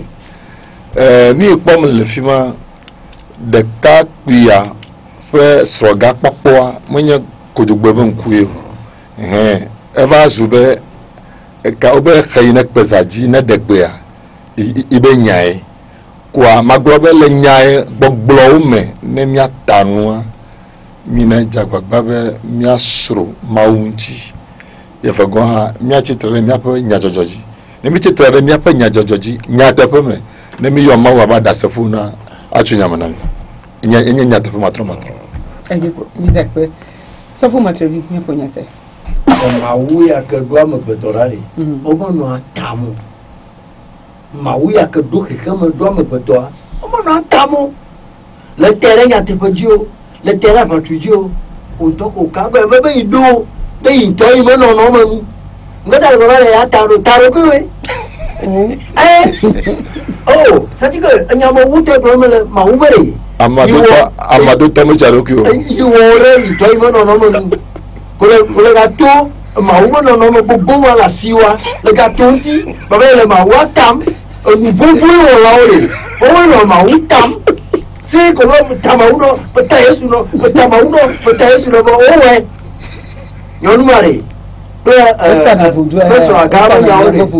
S3: ni ipom le fima de ka kuya fe sroga papoa menye kodugbe bankuyo eva zube ka obe khayina pezaji na degbe a ibe nyae kwa maglobe le nyae gbogbo me ne mia tanua mina jagbagba be mia sro maunti ye fa go ha mia chitre mia pa nyajojoji ne mi chitre mia pa nyajojoji nyata pa me ne mi yo mawa ba da safuna atunya manami nya nyata pa matro
S2: ko mi zakpe safu matrebi mi po nyata
S4: mawuya ke doa me betorare omono atamu mawuya ke doke kama doa me betor omono atamu le terrain ya te pajio le terrain pa tujio ontoko kaga bebe ido de intoi mo no manu ngada ngora ya taro kwe satika anyama wute promele mawubere
S3: amado tomo charokio
S4: yuore intoi mo no manu kole gato mawubo no gbogbo wa la siwa le gato nti baba le mawa tam nuvuvu wo la ore o no mawu tam se ko lo tamauno peta yesu no go owe yonu mare
S2: sur la gamme, il y a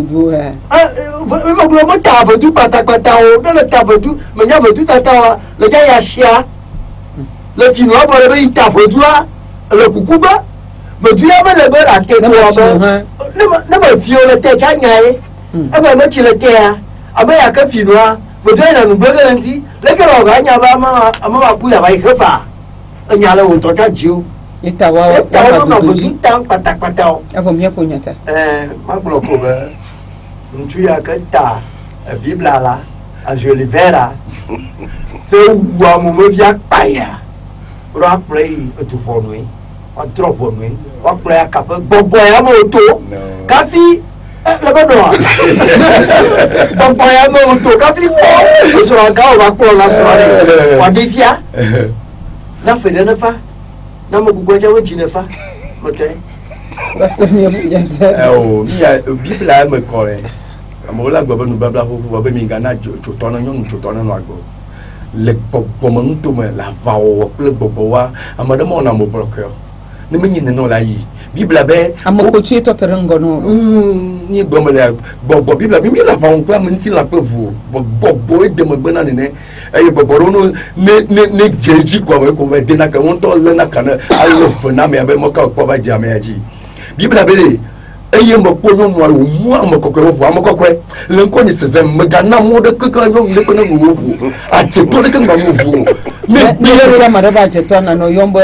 S2: un ta vedu patapata, dans le ta vedu, mais il y a vedu tata, le gars y a chia, le finnois, il t'a vedu, le coucouba, vedu, il y a le beurre à tête, ne me fiole le tête, gagné, et ben, tu le terre, ah ben, il y a que finnois, vedu, il y a un beurre lundi, le gars, on gagne, à ma couille, à ma refa, il y a le autre cas, Dieu.
S7: Itawa
S2: na vedu tang patapata.
S7: Avomia punyata.
S2: Ma bloco, tu as que ta Bible là, à je le verra. C'est où à mon via paya. Rock play to for me. On trop for me. Rock play à cap. Boboya moto. Café. Le benoît. Boboya moto. Café. Sur la gare, on va pour la soirée. On défia. La fait de neuf. Na mo gugwa jawe jinefa mote
S7: parce que
S6: Bible a me coré amola gbo nu babla fo ba mi gana chotona nyon chotona no agbo le popo to me la va o le bobo wa amada mo na mo bloqueur ne me nyine no la yi Bible be
S7: amoko chi to terengo no
S6: ni gbo me la bobo Bible bi mi la va on clame nsi la pevu bobo e de mo gbena ne ayi boboro no ne jeji kwa we ko we de na ka won to le na kana ayo fona me be mo ka ko ba jame aji Bible be ayi mo ko no no mu amokokwe wo amokokwe le nko ni sezem me gana mo de kaka yo le ko na wo fu a che to de kan ba mo fu
S7: me le ra ma ba che to na no yombo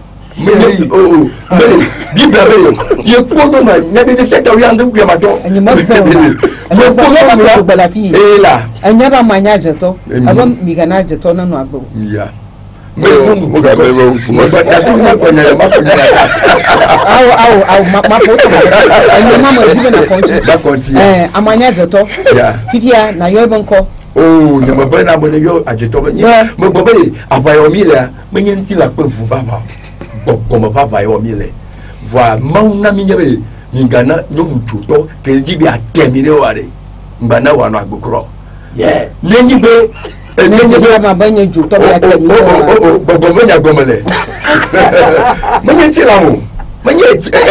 S6: Bible be ye ko no na nya de se ta wi andu ku ma to
S7: anyi ma fe o ko ba la fi
S6: la
S7: anya ba ma nya je to aba mi gana je to na no agbo
S6: ya me mo ga be mo ba ta si na ko nya ma ko
S7: au ma po to anyi ma mo jibe na konchi
S6: ba konchi
S7: amanya je to fifia na yo bonko
S6: oh ne mo ba na mo de yo ajeto ba ni mo bo ba abayo mi le me nti la pe fu baba comme papa yo mi le voilà mauna mi nyabe ngana no mututo ke jibi a terminer ware ngana wa no agbokro yeah nenyi be nenyi be
S7: ma banye juto ya terminer
S6: bobo menya gomele menya tilamu menya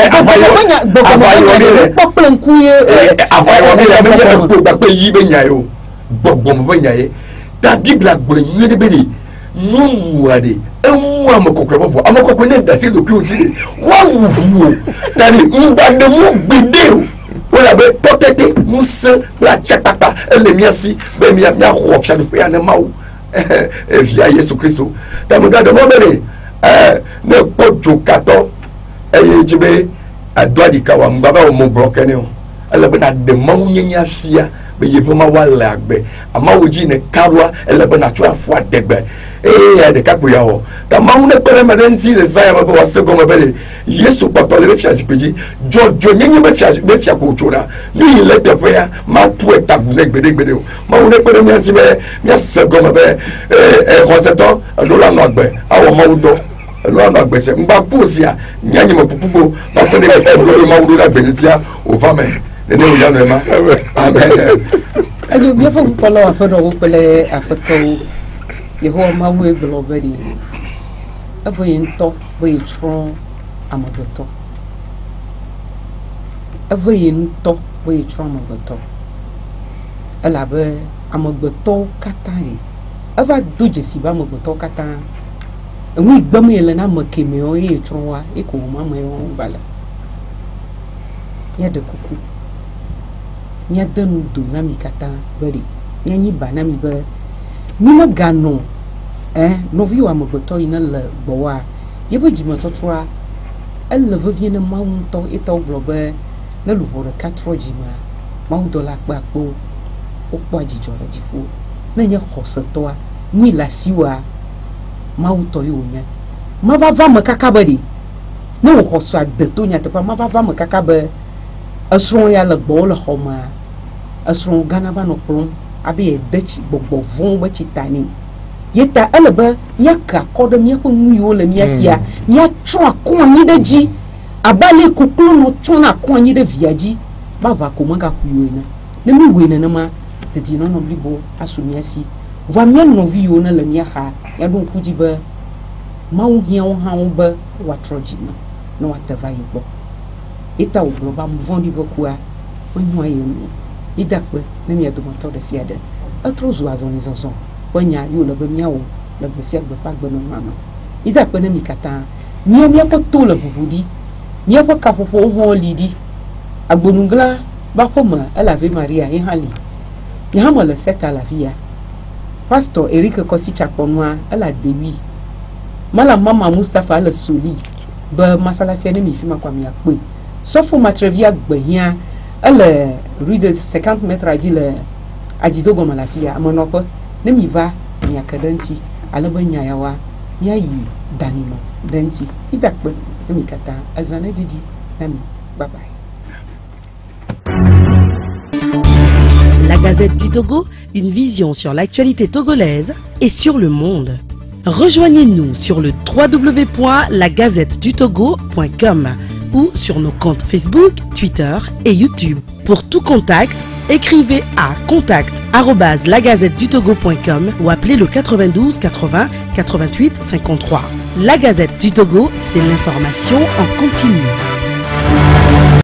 S6: abayo mi le
S7: poplan kuye
S6: abayo mi le menya ko ba pe yi be nyayo bobo mo nyaye ta bible agboro yi de be ni nu wade amokokwe ne da se do ki o ti wa wufu tani ngba de mu gbede o la be totete musa la chakapa ele miasi be mi ya ho fia de ya na mawo via Yesu Kristo ta mo da de mo bele ne pojo kato eye jibe adwa di kawa mbaba o mo bloke ne o ele be na de mawo nyenya fia be yefoma wala agbe amawoji ne karwa ele be na twa afo adegbe de kakuya ho ta maune pere madensi le saya ba wa se goma bele Yesu papa le fia sipiji jojo nyenye be fia ko chora ni le te fia ma tu etabu le gbede o maune pere mi anti be mi se goma be roseto do la no agbe awo mawudo lo na agbe se mba pusia nyanyi mo pupugo ba se de be lo mawudo la gbetia o fame ne o ya no ma amen
S7: ayo bi fa ko lo afa do ko le afato Yehowa mawe globally avo yento boy tron amagoto avo yento boy tron amagoto alabe amagoto katari ava doje si ba amagoto katan enwi gbam yele na makeme o ye tron wa e ko mama yo bala ya de kuku nya danu do na mi katan bari nya nyi ba na mi ba Nima gano no view am goto ina le boa yebo jima totra elle veut bien maunto eta globe na luhore 4 jima maudo la kpakpo okwa jijora jifu na nye khoseto ni la siwa mauto yonya mavava makakabadi no khoso adeto nya tepa mavava makakabe asron ya le bo le khoma asron gana ba no plom abi edechi gbogbo von ba chitani yeta elebe yaka kodo mi ko nuyo le mi afia ya tro akon ni deji abale kokun no tro na akon ni de viaji baba ko manga huyo na ne mi we na ma teti no no blibo asumi asi va mi no viyo na le mi ha ya don kuji ba ma wo hia wo ha wo ba wa troji na no whatever you go
S2: eta o globa vendu beaucoup à on moyen i dakpe ne mi adomoto de siade atro zo azon les onson onya yo le bemia o le besia be pa gbe no mama i dakpe ne mi kata mi ko to le bubudi mi ko kapopo ho lidi agbonungla ba ko ma Ave Maria i hali ya mo le seta la via pastor Eric Kosi Chakonwa ala dewi mala mama Mustafa le soli ba masala tiene mi fi makwa mi akpe sofo matrevia gbehia elle rue de 50 mètres a dit le ajido goma la fille amonoko ne mi va mi akadanti alaba nyayawa ya yi danimo danti idakpe ne mi kata azana didi nami bye bye.
S1: La Gazette du Togo, une vision sur l'actualité togolaise et sur le monde. Rejoignez-nous sur le www.lagazettedutogo.com ou sur nos comptes Facebook, Twitter et YouTube. Pour tout contact, écrivez à contact@lagazettedutogo.com ou appelez le 92 80 88 53. La Gazette du Togo, c'est l'information en continu.